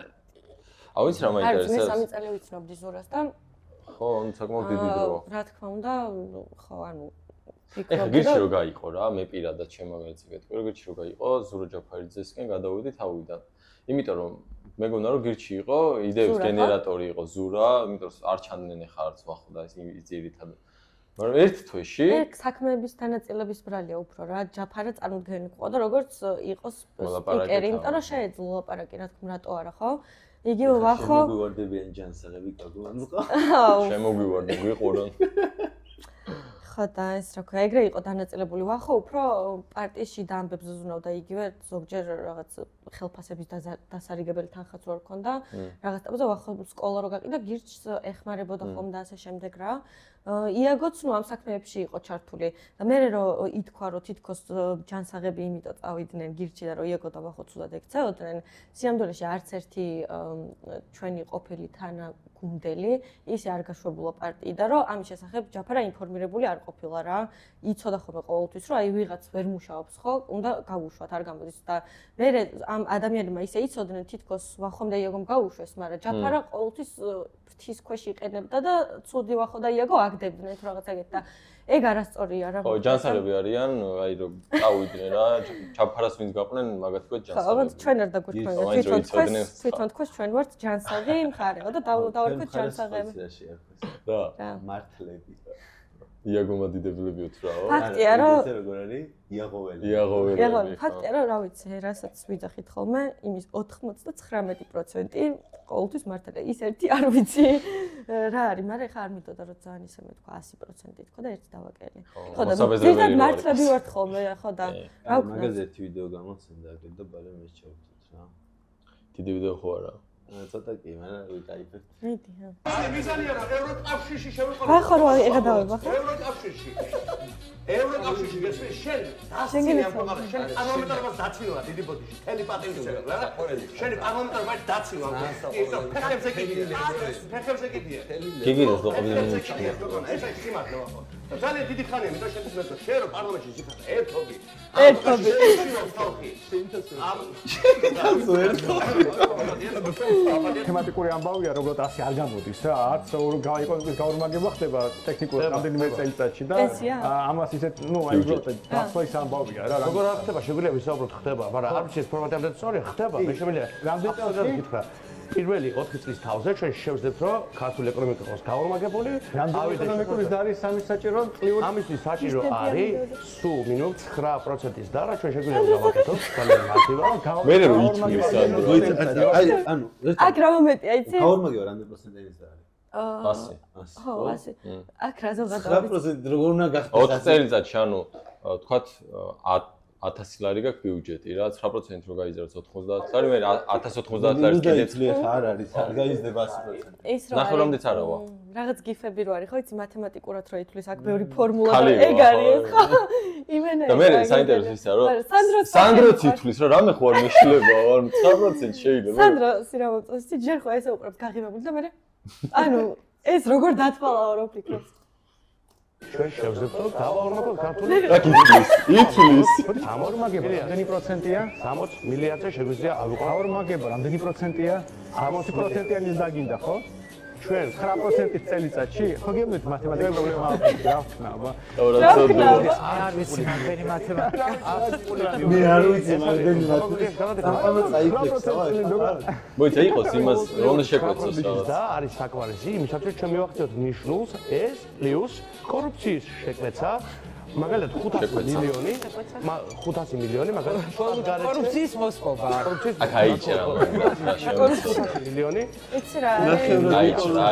აუ იცი რა მაინტერესებს? მე 3 წელი ვიცნობდი ზურას და ხო, საკმაოდ დიდი დრო. რა თქმა უნდა, ხო, ანუ ეხლა გირჩი რო გაიყო რა, მე პირადად შემოგეცი გეტყვი, რომ გირჩი რო გაიყო ზურა ჯაფარიძესკენ გადავედი თავიდან. იმიტომ რომ მეგონა რომ გირჩი იყო იდეების გენერატორი იყო ზურა, იმიტომ რომ არ ჩანდნენ ეხლა არც ვახდა ეს ძირითადად. მაგრამ ერთ თვეში საქმეების თანაწილების ბრალია უფრო რა, ჯაფარა წარმოდგენილი ყო და როგორც იყოს სპიკერი, იმიტომ რომ შეეძლო ლაპარაკი, რა თქმა რატო არა, ხო? იგივე ვახო. შემოგვივარდებიან ჯანსაღები კაგონს ყო. შემოგვივარდი, გვიყურონ. ხო და ეს რა ქვია, ეგრე იყო დანაწილებული ვახო, უფრო პარტიაში დამბებს ზუზუნავდა იგივე ზოგჯერ რაღაც ხელფასების დასარიგებელი თანხაც რო რქონდა, რაღაც ტაბაზე ვახო სკოლა რო გაყიდა, გირჩს ეხმარებოდა ხომ და ასე შემდეგ რა. იაგოც ნუ ამ საქმეებში იყო ჩართული და მე რო ითქვა რომ თითქოს ჯანსაღები იმიტომ წავიდნენ გირჩი და რომ იაგო და ვახო ცუდად ექცეოდნენ სიამდვილეში არც ერთი ჩვენი ყოფილი თანაგუნდელი ისე არ გაშვებულა პარტიიდან რომ ამის შესახებ ჯაფარა ინფორმირებული არ ყოფილა რა იცოდა ხოლმე ყოველთვის რომ აი ვიღაც ვერ მუშაობს ხო უნდა გავუშვათ არ გამოდის და მე ამ ადამიანებმა ისე იცოდნენ თითქოს ვახომ და იაგომ გაუშვეს მაგრამ ჯაფარა ყოველთვის ღვთის ქვეშ იყენებდა და ცუდი ვახო და იაგო აგდებდნენ თუ რაღაც ეგეთ და ეგ არასწორია რა. ხო, ჯანსაღები არიან, აი რომ წავიდნენ რა, ჩაფარას ვინც გაყვნენ, მაგათ თქვა ჯანსაღები. ხო, ჩვენ არ დაგვიქვენა, თვითონ თქვა ჩვენ ვართ ჯანსაღი მხარეო და დავარქვით ჯანსაღები. რა, მართლები. იაგომა დიდებლებიოთ რაო. ფაქტია რომ როგორ არის? იაღოველი. იაღოველი. ფაქტია რომ რა ვიცი, რასაც ვიძახით ხოლმე, იმის 99% ყოველთვის მართალია. ის ერთი არ ვიცი რა არის, მაგრამ ეხა არ მიდოდა რომ ძალიან ისე მე თქვა 100% თქვა და ერთი დავაკელი. ხო და ზედმეტ მართლები ვართ ხოლმე, ხო და რა ვქნა. მაგაზე ერთი ვიდეო გამოსცემდა და ბალე მე შევხვდით რა. დიდი ვიდეო ხო არა? ცოტა კი, მაგრამ ვიკაიფებთ. მიდი რა. მიზანია რა ევროკავშირში შევიყო. ხო რა ეგა დავება ხო? ევროკავშირში. ევროკავშირში გესმის შენ დაცინე ამ პროგრამაში შენ პარლამენტარებას დაცილა დიდი ბოდიში თელი პატივისცემა რა შენ პარლამენტარმა დაცილა ფეხებზე კიდია გიგიდეს ლოყები ეს ის სიმართლე ვახო ძალიან დიდი ხანია, მეტყვი შეთვის მეტყვი. შენ რო პარლამენტში ზიქარ ერთობი. ერთობი. თემატიკური ამბავია, როგორც ასე არ გამოდის რა, არც გაიყოს გაორმაგება ხდება ტექნიკურად რამდენიმე წელიწადში და ამას ისეთ, აი უბრალოდ დასვა ის ამბავია რა. როგორ არ ხდება, შეგვიძლია ვისაუბროთ ხდება, მაგრამ არ ვიცი ეს ფორმატი ამდენ სწორი ხდება, მე შემიძლია რამდენი წელი გითხრა. პირველი 4 წლის თავზე ჩვენ შევძლებთ რომ ქართული ეკონომიკა იყოს გაორმაგებული. რამდენი ეკონომიკური ზარის სამის საჭირო კლიური ამისთვის საჭირო არის სულ მინიმუმ 9%-ის და რა ჩვენ შეგვიძლია გავაკეთოთ ძალიან მარტივად. მე რო ითვლის აი ანუ აქ რა მომენტია იცი? გაორმაგება რამდენი პროცენტის არის? 100. ხო, 100. აქ რა ზოგადად 9% როგორ უნდა გახდეს? 4 წელიწადში, ანუ თქვათ 1000 ლარი გაქვს ბიუჯეტი რა, 9% რო გაიზარდოს 90 ლარი, მე 1090 ლარი კიდე არ არის, არ გაიზრდება 100%. ის რო ნახე რომდეც არავა. რაღაც გიფები რო არის, ხო იცი, მათემატიკურად რო ითვლის, აქ ბევრი ფორმულა და ეგ არის, ხო? იმენა. და მე საინტერესო ისაა, რომ სანდროც ითვლის, რომ რამე ხო არ მეშლება, 9% შეიძლება. სანდრო, სირა მოწოს, იცი, ჯერ ხო ესე უყურებ გაღიმებული და მე ანუ ეს როგორ დათვალაო რო ფიქრობს? ჩვენ შევძლებთ რომ გავაორმაგოთ ქართული ითვლის. გაორმაგება რამდენი პროცენტია? 60 მილიარდზე შეგვიძლია ავიყვანოთ. გაორმაგება რამდენი პროცენტია? 60%-იანი დაგინდა, ხო? ჩვენ 9%-ის წელიწადში, ხო გემნით მათემატიკის პრობლემა რა ვქნა, არ ვიცი რამდენი მათემატიკა. მე არ ვიცი რამდენი მათემატიკა. ამამა წაიფლექსა. მოიცა იყოს იმას რომ შეკვეცოს რა. და არის საკმარისი, იმისათვის ჩვენ მივახციოთ ნიშნულს ეს პლუს კორუფციის შეკვეცა. მაგალითად 500 მილიონი, 500 მილიონი მაგალითად კორუფციის მოსპობა. აქ აიჭრა. 500 მილიონი. იცი რა. აიჭრა.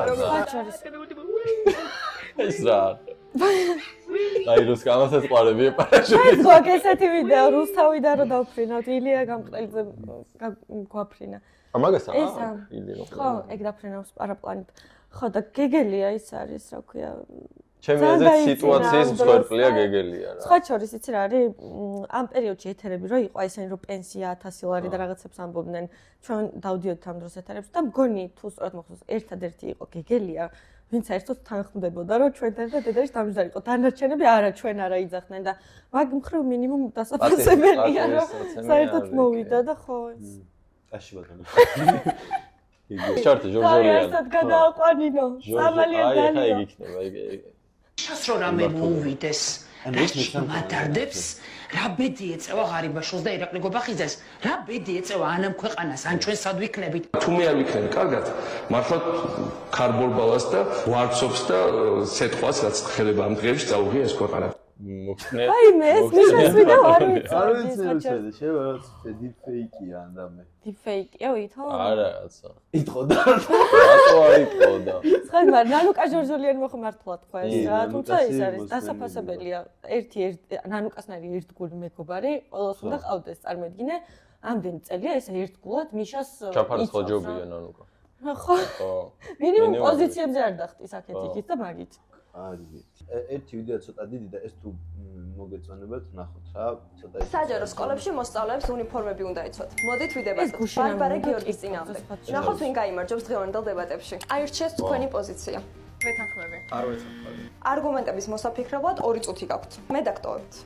ეს რა. აი რუსკა ამასაც ყვარები ეპარაში. ეს გვაქვს ესეთი ვიდეო, რუსთავიდან რო დავფრინავთ, ილია გამყელზე გვაფრინა. ამაგასა? ილია. ხო, ეგ დაფრინავს პარაპლანით. ხო და გეგელია ის არის, რა ქვია. ჩემი აზრით სიტუაციის მსხვერპლია გეგელია რა. სხვა შორის იცი რა არის? ამ პერიოდში ეთერები რო იყო, ესენი რო პენსია 1000 ლარი და რაღაცებს ამბობდნენ, ჩვენ დავდიოდით ამ დროს ეთერებს და მგონი თუ სწორად მოხდეს, ერთადერთი იყო გეგელია, ვინც საერთოდ თანხმდებოდა, რომ ჩვენთან და დედაში დამჯდარი იყო. დანარჩენები არა, ჩვენ არა იძახდნენ და მაგ მხრივ მინიმუმ დასაფასებელია, რომ საერთოდ მოვიდა და ხო ეს. აში ბატონო. ჩარტი ჟორჟოლიანი. აი, ასად გადააყვანინო. სამალია დალია. აი, ეგ იქნება, ეგ. შასრო რამე მოუვიდეს. ეს მატარდებს რა ბედი ეწევა ღარიბაშვილს და ირაკლი გობახიძეს. რა ბედი ეწევა ანამ ქვეყანას, ან ჩვენ სად ვიქნებით? თუ მე არ ვიქნები კარგად, მართლა ქარბორბალას და ვარცობს და სეტყვას რაც ხელება ამ დღეებში წაუღია ეს ქვეყანა. მოხსნე. აი მე ეს მისას ვიდა არ ვიცი. არ ვიცი რუსები, შეიძლება 딥ფეიკია ანდამე. 딥ფეიკია ვითო? არა, რაცა. იტყოდა. რატო არ იტყოდა? ხან მაგრამ ნანუკა ჟორჟოლიანი მოხმართლა თქვა ეს რა, თუმცა ის არის დასაფასებელია. ერთი ნანუკასნაირი ერთგული მეგობარი, ყოველს უნდა ყავდეს, წარმოიდგინე, ამდენი წელია ეს ერთგულად მიშას ჩაფარის ხოჯობია ნანუკა. ხო. მინიმუმ პოზიციებზე არ დახტის აქეთ იქით და მაგით. არის. ერთი ვიდეო ცოტა დიდი და ეს თუ მოგეწონებათ, ნახოთ რა, ცოტა ის. საჯარო სკოლებში მოსწავლეებს უნიფორმები უნდა იცვათ. მოდით ვიდებატოთ. ბარბარე გიორგის წინააღმდეგ. ნახოთ ვინ გაიმარჯვებს დღევანდელ დებატებში. აირჩიეთ თქვენი პოზიცია. ვეთანხმები. არ ვეთანხმები. არგუმენტების მოსაფიქრებლად 2 წუთი გაქვთ. მე დაგტოვებთ.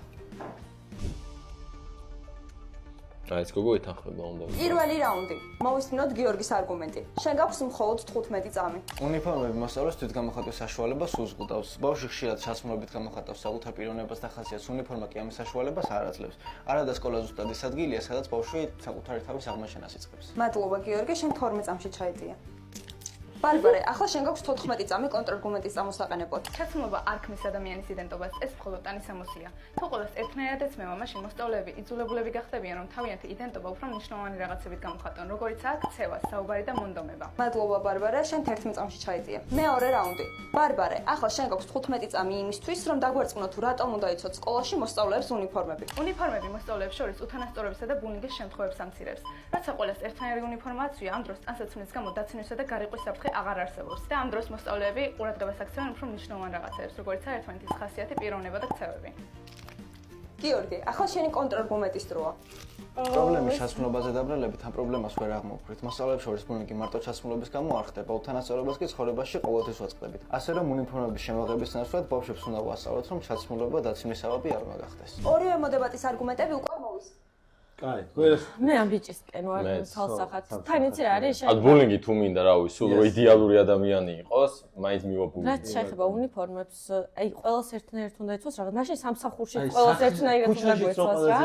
აი ეს გოგო ეთანხმება უნდა. პირველი რაუნდი. მოვისმინოთ გიორგის არგუმენტი. შენ გაქვს მხოლოდ 15 წამი. უნიფორმები მოსწავლეს თვითგამოხატვის საშუალებას უზღუდავს. ბავშვი ხშირად ჩასმულობით გამოხატავს საკუთარ პიროვნებას და ხასიათს. უნიფორმა კი ამის საშუალებას არ აძლევს. არადა სკოლა ზუსტად ის ადგილია, სადაც ბავშვი საკუთარი თავის აღმოჩენას იწყებს. მადლობა გიორგი, შენ 12 წამში ჩაიდია. ბარბარე, ახლა შენ გაქვს 14 წამი კონტრარგუმენტის წამოსაყენებლად. ჩაცმულობა არ ქმნის ადამიანის იდენტობას, ეს მხოლოდ ტანის ამოსია. თუ ყოველს ერთნაირად ეცმევა, მაშინ მოსწავლეები იძულებულები გახდებიან, რომ თავიანთი იდენტობა უფრო მნიშვნელოვანი რაღაცებით გამოხატონ, როგორიცაა ქცევა, საუბარი და მონდომება. მადლობა ბარბარე, შენ 11 წამში ჩაიდია. მეორე რაუნდი. ბარბარე, ახლა შენ გაქვს 15 წამი იმისთვის, რომ დაგვერწყნო თუ რატომ უნდა იცოთ სკოლაში მოსწავლეებს უნიფორმები. უნიფორმები მოსწავლეებს შორის უთანასწორობისა და ბუნიკის შემთხვევებს ამცირებს. რაცა ყოველს ერთნაირი უნიფორმაცია ამ დროს ტანსაცმლის გამო დაცინვისა და გარიყვის საფრთხე აღარ არსებობს და ამ დროს მოსწავლეები ყურადღებას აქცევენ უფრო მნიშვნელოვან რაღაცებს, როგორიცაა ერთმანეთის ხასიათი, პიროვნება და ქცევები. გიორგი, ახლა შენი კონტროლ მომენტის დროა. პრობლემის ჩაცმულობაზე დაბრალებით ამ პრობლემას ვერ აღმოვხვრით. მასალებს შორის ბულინგი მარტო ჩაცმულობის გამო არ ხდება, უთანასწორობას კი ცხოვრებაში ყოველთვის ვაწყდებით. ასე რომ უნიფორმების შემოღების ნაცვლად ბავშვებს უნდა ვასწავლოთ, რომ ჩაცმულობა დაცემის საბაბი არ უნდა გახდეს. ორივე მოდებატის არგუმენტები უკვე მოვისმენთ. კაი, თქვენ მე ამ ბიჭისკენ ვარ თალსახად. თან იცი რა არის ან ბულინგი თუ მინდა რა ვიცი, სულ იდეალური ადამიანი იყოს, მაინც მივა ბულინგი. რაც შეეხება უნიფორმებს, აი ყველას ერთნაირად უნდა იცოს რაღაც. მაშინ სამსახურში ყველას ერთნაირად უნდა გვეცოს რა.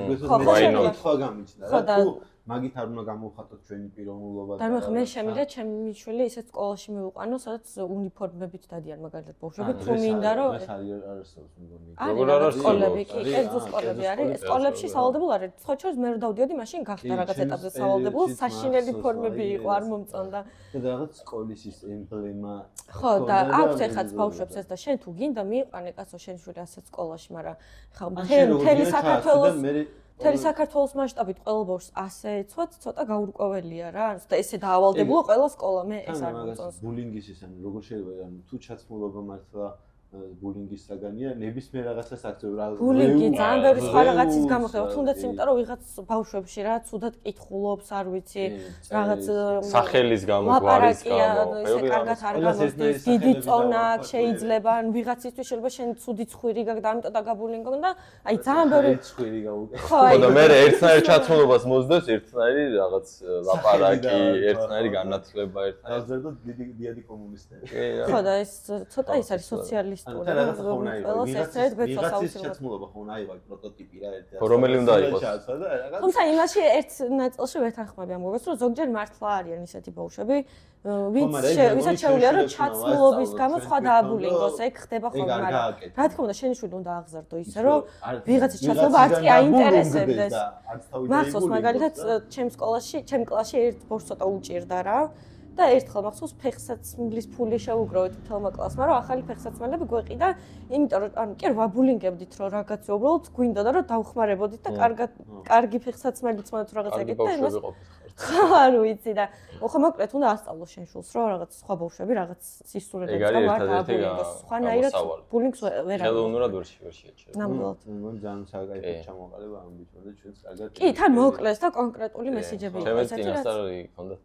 ხო, გამიჩნდა რა. თუ მაგით არ უნდა გამოვხატოთ ჩვენი პიროვნულობა. და მე შემიძლია ჩემი შვილი ისეთ სკოლაში მივუყანო, სადაც უნიფორმებით დადიან მაგალითად ბავშვები, თუ მინდა რომ ეს არასდროს მგონი. როგორ არის სკოლები კი, კერძო სკოლები არის. სკოლებში სავალდებულო არის. სხვა შორის მე რო დავდიოდი, მაშინ გახდა რაღაც ეტაპზე სავალდებულო, საშინელი ფორმები იყო, არ მომწონდა. და რაღაც სკოლის ის ემბლემა. ხო, და აქვს ეხაც ბავშვებს ეს და შენ თუ გინდა მიიყვანე კაცო შენ შვილი ასეთ სკოლაში, მაგრამ ხა მთელი საქართველოს მთელი საქართველოს მასშტაბით ყველა ბავშვს ასე ეცვათ, ცოტა გაურკვეველია რა. და ესე დაავალდებულო ყველა სკოლა, მე ეს არ მომწონს. ბულინგის ის ანუ როგორ შეიძლება ანუ თუ ჩაცმულობა მართლა ბულინგის საგანია, ნებისმიერ რაღაცას აქცევ რა. ბულინგი ძალიან ბევრი სხვა რაღაცის გამო ხდება, თუნდაც იმიტომ რომ ვიღაც ბავშვებში რა ცუდად კითხულობს, არ ვიცი, რაღაც სახელის გამო, გვარის გამო, ესე კარგად არ გამოსდის, დიდი წონა აქვს შეიძლება, ან ვიღაცისთვის შეიძლება შენ ცუდი ცხვირი გაქვს და ამიტომ დაგაბულინგონ და აი ძალიან ბევრი ცხვირი გავუკეთე. ხო და მე ერთნაირ ჩაცმულობას მოსდევს, ერთნაირი რაღაც ლაპარაკი, ერთნაირი განათლება, ერთნაირი. ზოგადად დიდი კომუნისტები. ხო და ეს ცოტა ის არის სოციალისტური. ყველას ერთად გვეცოს აუცილებლად. ჩაცმულობა ხო უნდა იყოს პროტოტიპი რა ერთი. რომელი უნდა იყოს? თუმცა იმაში ერთ ნაწილში ვეთანხმები ამ გოგოს, რომ ზოგჯერ მართლა არიან ისეთი ბავშვები, ვისაც შეუძლია რომ ჩაცმულობის გამო სხვა დააბულინგოს, ეგ ხდება ხოლმე, მაგრამ რა თქმა უნდა შენი შვილი უნდა აღზარდო ისე, რომ ვიღაცის ჩაცმულობა არც კი აინტერესებდეს. მახსოვს მაგალითად ჩემს კლასში ერთ ბავშვს ცოტა უჭირდა რა. და ერთხელ მახსოვს ფეხსაცმლის ფული შეუგროვეთ მთელმა კლასმა, რომ ახალი ფეხსაცმელები გვეყიდა, იმიტომ რომ ანუ კი ვაბულინგებდით, რომ რაღაცა უბრალოდ გვინდოდა, რომ დავხმარებოდით და კარგი ფეხსაცმელი წმოდეთ რაღაც ეგეთ და იმას არ ვიცი და ხო მოკლედ უნდა ასწავლო შენ შულს, რომ რაღაც სხვა ბავშვები რაღაც სისულელებს გამო არ დააბულინგოს. სხვანაირად ბულინგს ვერ არის. ხელოვნურად ვერ შეეჩერა. ნამდვილად. მე ძალიან საკაიფო ჩამოყალიბა ამ ბიჭზე ჩვენს კარგად. კი, თან მოკლეს და კონკრეტული მესიჯები იყო ესეთი. ჩემს წინასწარი ჰქონდა.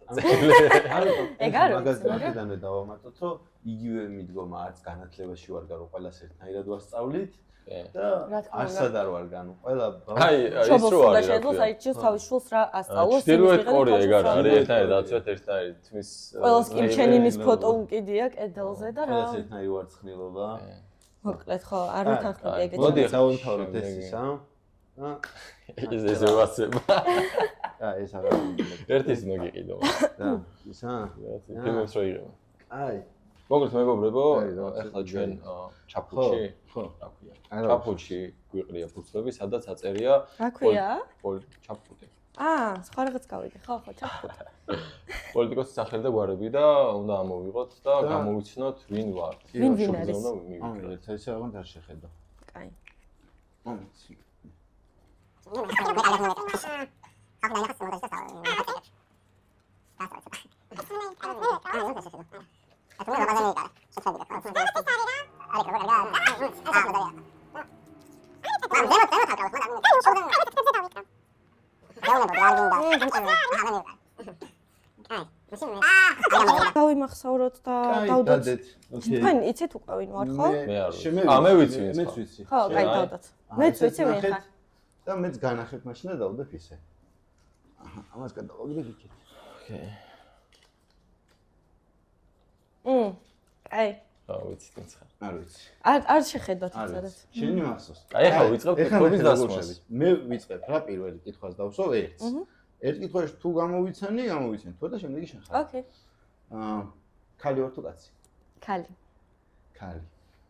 ეგ არის. მაგაზიანებიდანვე დავამატოთ, რომ იგივე მიდგომა არც განათლებაში ვარ გარო ყველას ერთნაირად ვასწავლით და არსად არ ვარ განო ყველა აი ის რო არის შეიძლება საერთოდ თავის შულს რა ასწავლოს ჩრდილოეთ კორეა ეგ არის ერთნაირად აცვეთ ერთნაირად თმის ყველას კი ჩემის ფოტო უკიდია კედელზე და რა ყველას ერთნაირი ვარცხნილობა მოკლედ ხო არ ვთანხმები ეგეთი მოდი დავთავროთ ეს ისა ეს ვაცება ეს არა ერთის მოგიყიდო და ისა ფილმს რო იღება აი მოკლედ მეგობრებო ახლა ჩვენ ჩაფუჩი ხო რა ქვია ჩაფუჩი გვიყრია ფუცლები სადაც აწერია რა ქვია ჩაფუტი სხვა რაღაც გავიგე ხო ჩაფუტი პოლიტიკოსის სახელი და გვარები და უნდა ამოვიღოთ და გამოვიცნოთ ვინ ვარ ვინ არის ეს აღარ არ შეხედა კაი მომცი დავიმახსოვროთ და დავდოთ. თქვენ იცით უკვე ვინ ვარ ხო? მე არ ვიცი. მე ვიცი ვინც. მეც ვიცი. ხო, კაი დავდოთ. მეც ვიცი ვინ ხარ. და მეც განახეთ მაშინ და დავდებ ისე. აჰა, ამას გადავაგდებ იქით. ოკეი. კაი. რა ვიცი თუნც ხარ. არ ვიცი. არ შეხედოთ სადაც. შენი მახსოვს. კაი, ახლა ვიწყებ კითხვის დასმას. მე ვიწყებ რა პირველი კითხვას დავსვავ ერთს. ერთ კითხვაში თუ გამოვიცანი, გამოვიცანი თუ და შემდეგი შენ ხარ. ოკეი. ქალი ვარ თუ კაცი? ქალი. ქალი.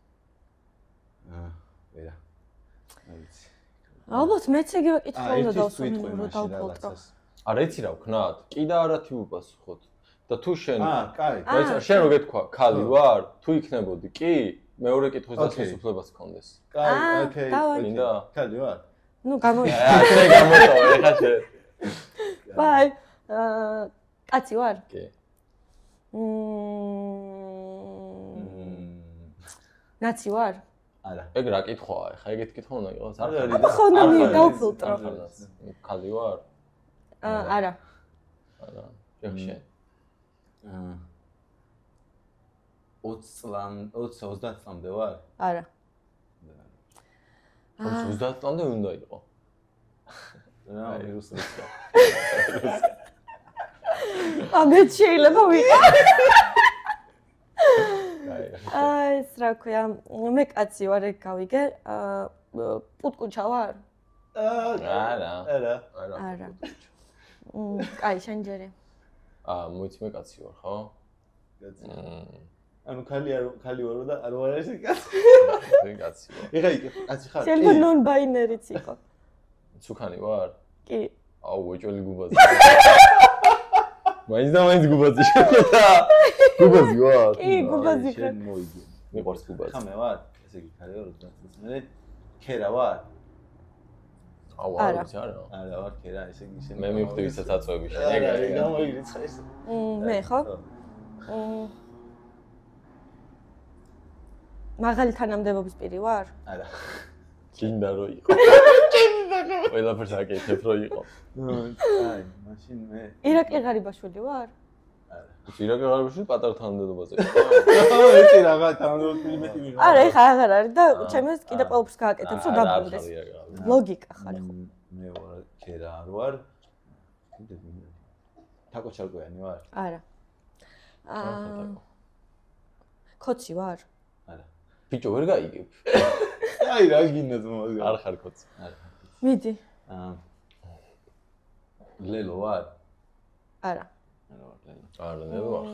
ვერა. არ ვიცი. ალბათ მეც იგივე კითხვა უნდა დავსვამ რომ დავფოლტრო. არა იცი რა ვქნათ? კი და არათი უპასუხოთ. და თუ შენ კაი. შენ რო გეთქვა, ქალი ვარ? თუ იქნებოდი, კი? მეორე კითხვის დასმის უფლებას გქონდეს. კაი, ოკეი. მინდა? ქალი ვარ? ნუ გამოვიდა. ასე გამოტოვა, ეხლა შენ. ბაი. კაცი ვარ? კი. ნაცი ვარ? არა. ეგ რა კითხვაა? ხა ეგეთ კითხვა უნდა იყოს. აბა ხო უნდა მიდავფილტრო. ხალი ვარ? არა. არა. შენ. 30 წლამდე ვარ? არა. 30 წლამდე უნდა იყო. რა, ვირუსი. ამეთ შეიძლება ვიყო. აი, ეს რა ქვია, მე კაცი ვარ, ეგ გავიგე. პუტკუჩა ვარ? არა. არა. აი, შენ ჯერი. მოიცი მე კაცი ვარ, ხო? კაცი. ანუ ხალი ვარო და არ ვარ ეს კაცი. მე კაცი ვარ. ეხა კაცი ხარ? შეიძლება non binary-ც იყო. ცუქანი ვარ? კი. აუ, ოჭველი გუბაზი. მაინც და მაინც გუბაზი შეხვდა. გუბაზი ვარ? კი, გუბაზი ხარ. შენ მოიგი. მიყვარს გუბაზი. ხამე ვარ? ესე იგი ხარი ვარ 30 წლის მერე. ქერა ვარ? აუ, არა. არა ვარ ქერა, ესე იგი შენ. მე მივხვდი ვისაც აწვევი შენ. ეგ არის. გამოიგრიცხა ეს. მე ხო? მაღალი თანამდებობის პირი ვარ? არა. გინდა რომ იყო. ყველაფერს აკეთებ რომ იყო. აი, მაშინ მე. ირაკლი ღარიბაშვილი ვარ? არა. ირაკლი ღარიბაშვილი პატარა თანამდებობაზე. ეთი რაღა თანამდებობები მეტი ვიღა. არა, ეხა აღარ არის და ჩემს კიდე ყველაფერს გააკეთებს რომ დაბრუნდეს. ლოგიკა ხარ ხო? მე ვარ ქერა არ ვარ. კიდე მინდა. თაკო ჩარკვიანი ვარ? არა. ქოცი ვარ? არა. ბიჭო ვერ გაიგებ. აი რა გინდა ძმაო? არ ხარ ქოცი. არა. მიდი. ლელო ვარ? არა. არა, ლელო ვარ.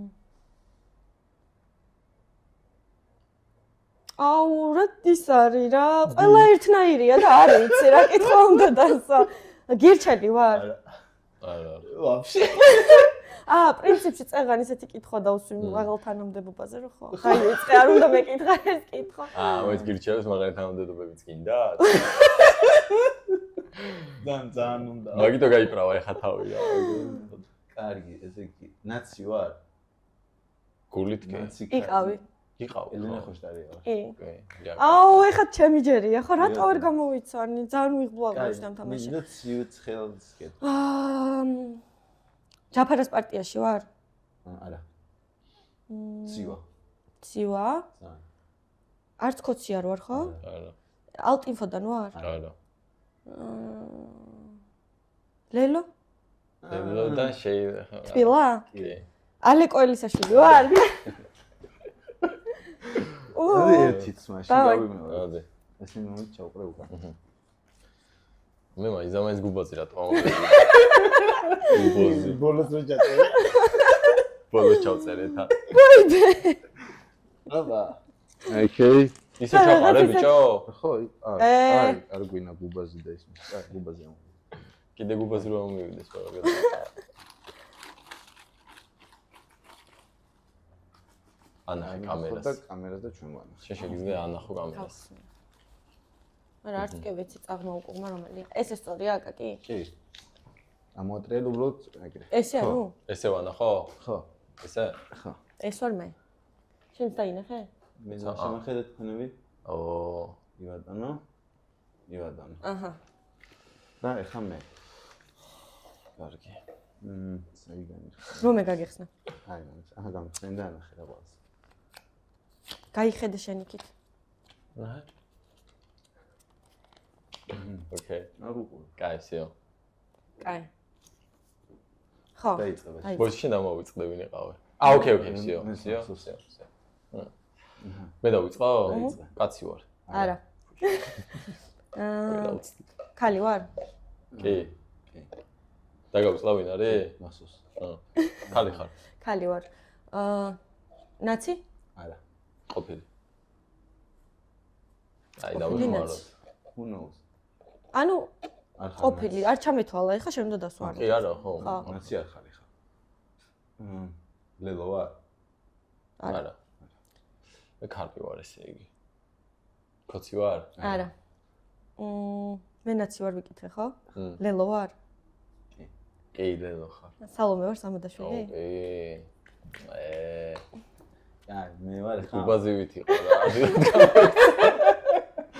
აუ, რა ის არის რა? ყველა ერთნაირია და არ ვიცი რა კითხვა უნდა დასვა. გირჩელი ვარ? არა. ვაფშე. პრინციპში წეღან ისეთი კითხვა დავსვი მაღალ თანამდებობაზე რო ხო? ხაი ვიწყე, არ უნდა მეკითხა ეს კითხვა. მოიც გირჩევს მაღალი თანამდებობებიც გინდა? ძალიან უნდა. მაგითო გაიправა ეხა თავი რა. კარგი, ესე იგი, ნაცი ვარ? გულით კი. იყავი. იყავი. ელენე ხოშტარია. კი. ოკეი. აუ, ეხა ჩემი ჯერია ხო? რატო ვერ გამოვიცანი? ძალიან ვიღბლა გავშდამ თამაში. მინდა ციუც ხელს კეთ. ჯაფარას პარტიაში ვარ? არა. ცივა. ცივა? არც ქოცი არ ვარ ხო? არა. ალტინფოდან ვარ? არა. ლელო? ლელო და შეიძლება. თბილა? კი. ალეკო ელისაშვილი ვარ? ერთიც მაშინ გავიმეორე. ესე მომი ჩავყრე უკან. მე მაინც გუბაზი რატო ამ. ბოლოს რო ჩაწერე. ბოლოს ჩავწერე თა. აბა. ოკეი. ისე ჩაყარე ბიჭო? ხო, არ გვინა გუბაზი და ის. აი, გუბაზი ამ. კიდე გუბაზი რომ მივიდეს ყველაფერი. ანახე კამერას. და კამერას და ჩვენ ვანახ. შენ შეგიძლია ანახო კამერას. არა, არც კი ვიცი წაღმოუყურმა რომელია. ესე სწორია აკაკი? კი. ამოატრიალ უბრალოდ ეგრე. ესე ანუ? ესე ვანახო? ხო. ესე? ხო. ეს ვარ მე. შენც დაინახე? მე შემახედეთ თქვენები? ო, ივადანო. აჰა. და ეხა მე. კარგი. საიდან. რომე გაგიხსნა? აი, აჰა გამხსენ და ნახე რა ყავს. გაიხედე შენ იქით. რა? ოკეი. ნაგუყო. კაი, всё. კაი. ხო. დაიწყება. ბოლოს შენ ამოვიწყდე ვინ იყავე. ოკეი, всё. მე დავიწყო? კაცი ვარ. არა. ქალი ვარ? კი. დაგავიწყდა ვინ არის? მასოს. ქალი ხარ? ქალი ვარ. ნაცი? არა. ყოფილი. აი დავიხმარო. Who knows? ანუ ყოფილი, არ ჩამეთვალა, ეხა შენ უნდა დასვარ. კი არა, ხო. ნაცი არ ხარ ეხა. ლელო ვარ? არა. მე ქალი ვარ ესე იგი. ქოცი ვარ? არა. მე ნაცი ვარ ვიკითხე, ხო? ლელო ვარ? კი, ლელო ხარ. სალომე ვარ სამადაშვილი? ოკეი. აი, მე ვარ ხა. გუბაზივით იყო რა.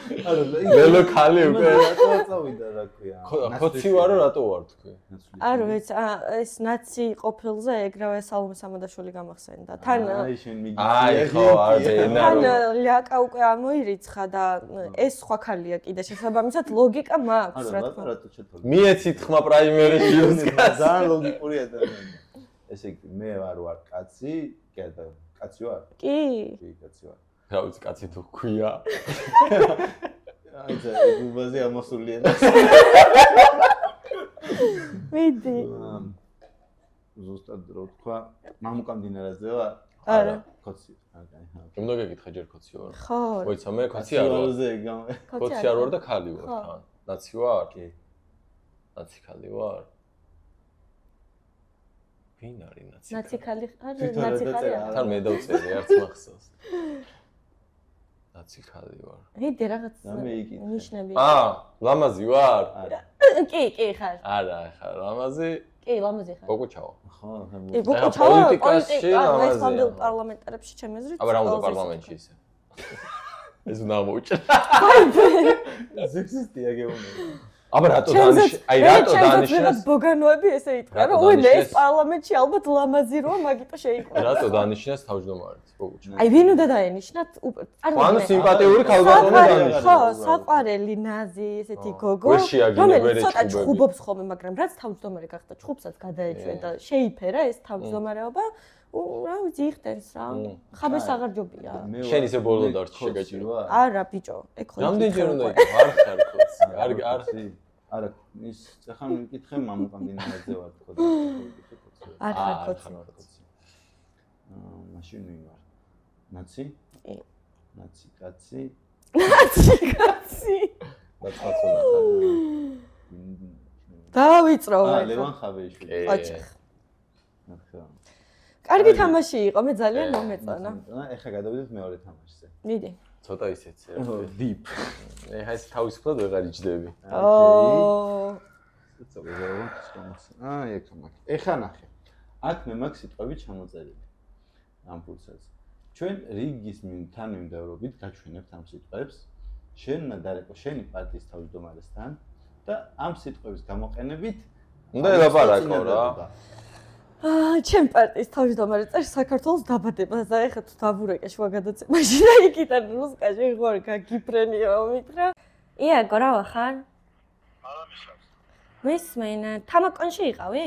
ლელო ხალი უკვე რატო წავიდა რა ქვია ხოცი ვარო რატო ვარ თქვი არ ვიცი ეს ნაცი ყოფილზე ეგრევე სალომე სამადაშვილი გამახსენდა თან აი ხო არა თან ლიაკა უკვე ამოირიცხა და ეს სხვა ხალია კიდე შესაბამისად ლოგიკა მაქვს რა თქმა უნდა მიეცით ხმა პრაიმერში ძალიან ლოგიკური ადამიანია ესე იგი მე ვარ კაცი კედა კაცი ვარ კი კაცი ვარ რა ვიცი კაცი თუ ქვია აი ძა გუბაზე ამოსულია მიდი ზუსტად რო თქვა მამუკამდინარაძე ვარ არა კაცი უნდა გეკითხა ჯერ კაცი ვარ ხო მოიცა მე კაცი არ ვარ კაცი არ ვარ და ხალი ვარ თან ნაცი ვარ კი ნაცი ხალი ვარ ვინ არის ნაცი ნაცი ხალი არა ნაცი ხალი თან მე დავწერი არც მახსოვს ნაცი ხალი ვარ მიდი რაღაც ნიშნები ლამაზი ვარ კი ხარ არა ხარ ლამაზი კი ლამაზი ხარ ბოგოჩაო ხო ბოგოჩაო პოლიტიკაში ლამაზი პარლამენტარებში ჩემი აზრით აბა რა უნდა პარლამენტში ისე ეს უნდა მოუჭრა ზექსისტია გეუბნები აბა რატო დანიშნა აი რატო დანიშნა ბოგანოები ესე იტყვა რომ ой ეს პარლამენტში ალბათ ლამაზი როა მაგიტო შეიყვება რატო დანიშნას თავმჯდომარედ ბოგოჩა აი ვინ უნდა დაენიშნათ ანუ სიმპათიური ქალბატონი დანიშნა ხო საყვარელი ნაზი ესეთი გოგო რომელიც ცოტა ჩხუბობს ხოლმე მაგრამ რაც თავმჯდომარე გახდა ჩხუბსაც გადაეჭვე და შეიფერა ეს თავმჯდომარეობა რა ვიცი იხდენს რა ხაბეს აღარ ჯობია შენ ისე ბოლო დარჩი შეგაჭირვა არა ბიჭო ეგ ხო რამდენჯერ უნდა იყო არ ხარ ხოცი არ არა ის ახლა მიკითხე მამუკამდინარაძე ვარ თქო არ ხარ ხოცი მაშინ ვინ ვარ ნაცი კი ნაცი კაცი დავიწრო ლევან ხაბეიშვილი ოჩხ კარგი თამაში იყო მე ძალიან მომეწონა ეხლა გადავიდეთ მეორე თამაშზე მიდი ცოტა ისეცი რა დიპ ეხა ეს თავისუფლად ვეღარ იჯდები ეხა ნახე აქ მე მაგ სიტყვები ჩამოწერილი ამ ფურცელზე ჩვენ რიგის თან მიმდევრობით გაჩვენებთ ამ სიტყვებს შენ უნდა დარეკო შენი პარტიის თავმჯდომარესთან და ამ სიტყვების გამოყენებით უნდა ელაპარაკო რა ჩემ პარტიის თავმჯდომარე წერს საქართველოს დაბადებას და ეხლა თუ დავურეკე შუა გადაცემაში და იქიდან რუსკაში ხوار გაგიფრენია მომითხრა იაგო რა ვახარ არა მისავს მესმენ თამაკონში იყავი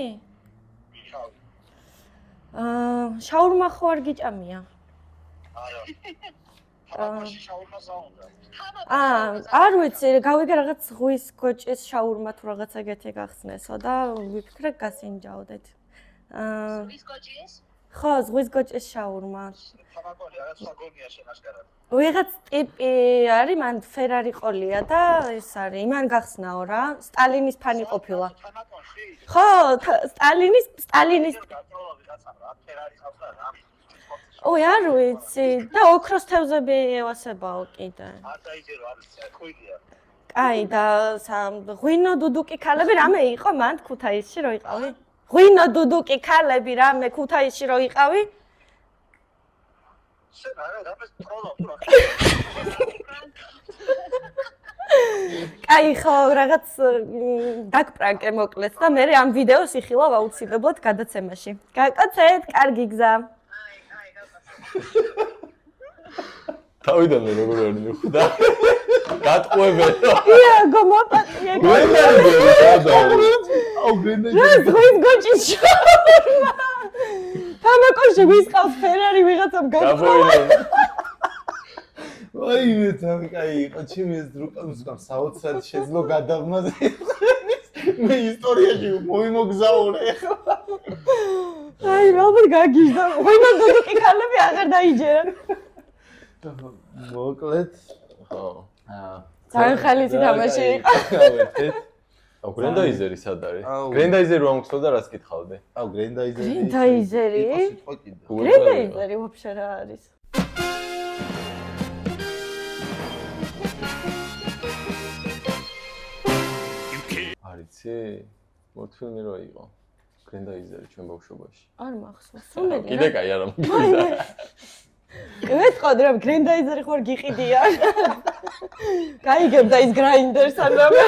შაურმა ხო არ გიჭამია არა თამაკონში შაურმა საუნდა არ ვიცი გავიგე რაღაც ზღვის გოჭის შაურმა თუ რაღაცა ეგეთი გახსნესო და ვიფიქრე გასინჯაოდეთ ზღვის გოჭის? ხო, ზღვის გოჭის შაურმა. თამაკონი რაღაც საგონია შენაშკარად. ვიღაც ტიპი არის, მან ფერარი ყოლია და ეს არის, იმან გახსნაო რა, სტალინის ფანი ყოფილა. თამაკონში? ხო, სტალინის გაწოლა ვიღაცა რა, ფერარი ხავს და რა. ой, არ ვიცი, და ოქროს თევზები ევასებაო კიდე. არტაიჯერო არის, ხვილია. კაი და ღვინო დუდუკი ქალები რამე იყო მან ქუთაისში რო იყავი? ღვინო დუდუკი ქალები რამე ქუთაისში რო იყავი? შენ არა რამეს პროლო თუ რა. კაი ხო, რაღაც დაგპრანკე მოკლეს და მე ამ ვიდეოს იხილავ აუცილებლად გადაცემაში. გაკოცეთ, კარგი გზა. თავიდან როგორ არ მიხვდა? გატყუებელო. იაგო მოპატია. რა ზღვის გოჭის შაურმა. თამაკონში ვისყავს ფერარი ვიღაცამ გატყუება. ვაიმე თამკაი იყო ჩემი ეს დრუკავს საოცრად შეძლო გადამაზე. მე ისტორიაში მოიმოგზაურე ახლა. აი, ალბათ გაგიჟდა. ღვინო დუდუკი ქალები აღარ დაიჯერა. მოკლედ, ხო. ძალიან ხალისი თამაში იყო. აუ, გრენდაიზერი სად არის? გრენდაიზერი რომ გწოდა რას კითხავდი? აუ, გრენდაიზერი. გრენდაიზერი? გრენდაიზერი ვაფშე რა არის? არიცი? მულტფილმი რო იყო. გრენდაიზერი ჩვენ ბავშვობაში. არ მახსოვს. სულელი. კიდე კაი არა მგონია. მეთყოდი რომ გრენდაიზერი ხوار გიყიდიან. გაიგებდა ის გრაინდერს ან რამე.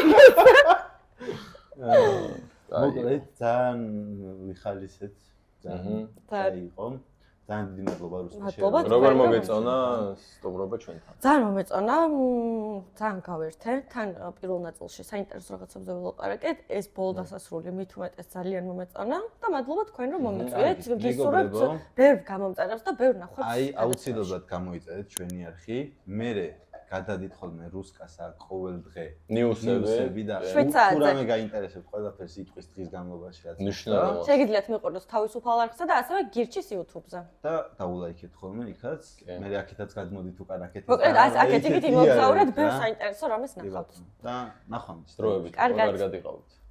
მოკლედ ძალიან ვიხალისეთ ძალიან იყო. ძალიან დიდი მადლობა რუსეთში. როგორ მოგეწონა სტუმრობა ჩვენთან? ძალიან მომეწონა. ძალიან გავერთე. თან პირველ ნაწილში საინტერესო რაღაცებზე ვილაპარაკეთ. ეს ბოლო დასასრული მით უმეტეს ძალიან მომეწონა და მადლობა თქვენ რომ მომიწვიეთ. გისურვებთ ბევრ გამომწერებს და ბევრ ნახვებს. აი აუცილებლად გამოიწერეთ ჩვენი არხი. მე გადადით ხოლმე რუსკას აქ ყოველ დღე ნიუსები და შვეიცარიაზე. თუ რამე გაინტერესებთ ყველაფერს იტყვის დღის განმავლობაში რაც ნიშნავენ. შეგიძლიათ მიყვარდეთ თავისუფალ არხსა და ასევე გირჩის YouTube-ზე. და დაულაიქეთ ხოლმე იქაც. მე აქეთაც გადმოდით უკან აქეთაც. მოკლედ აქეთ იმოგზაურეთ ბევრ საინტერესო რამეს ნახავთ. და ნახვამდის. დროებით. კარგად გადიყავთ.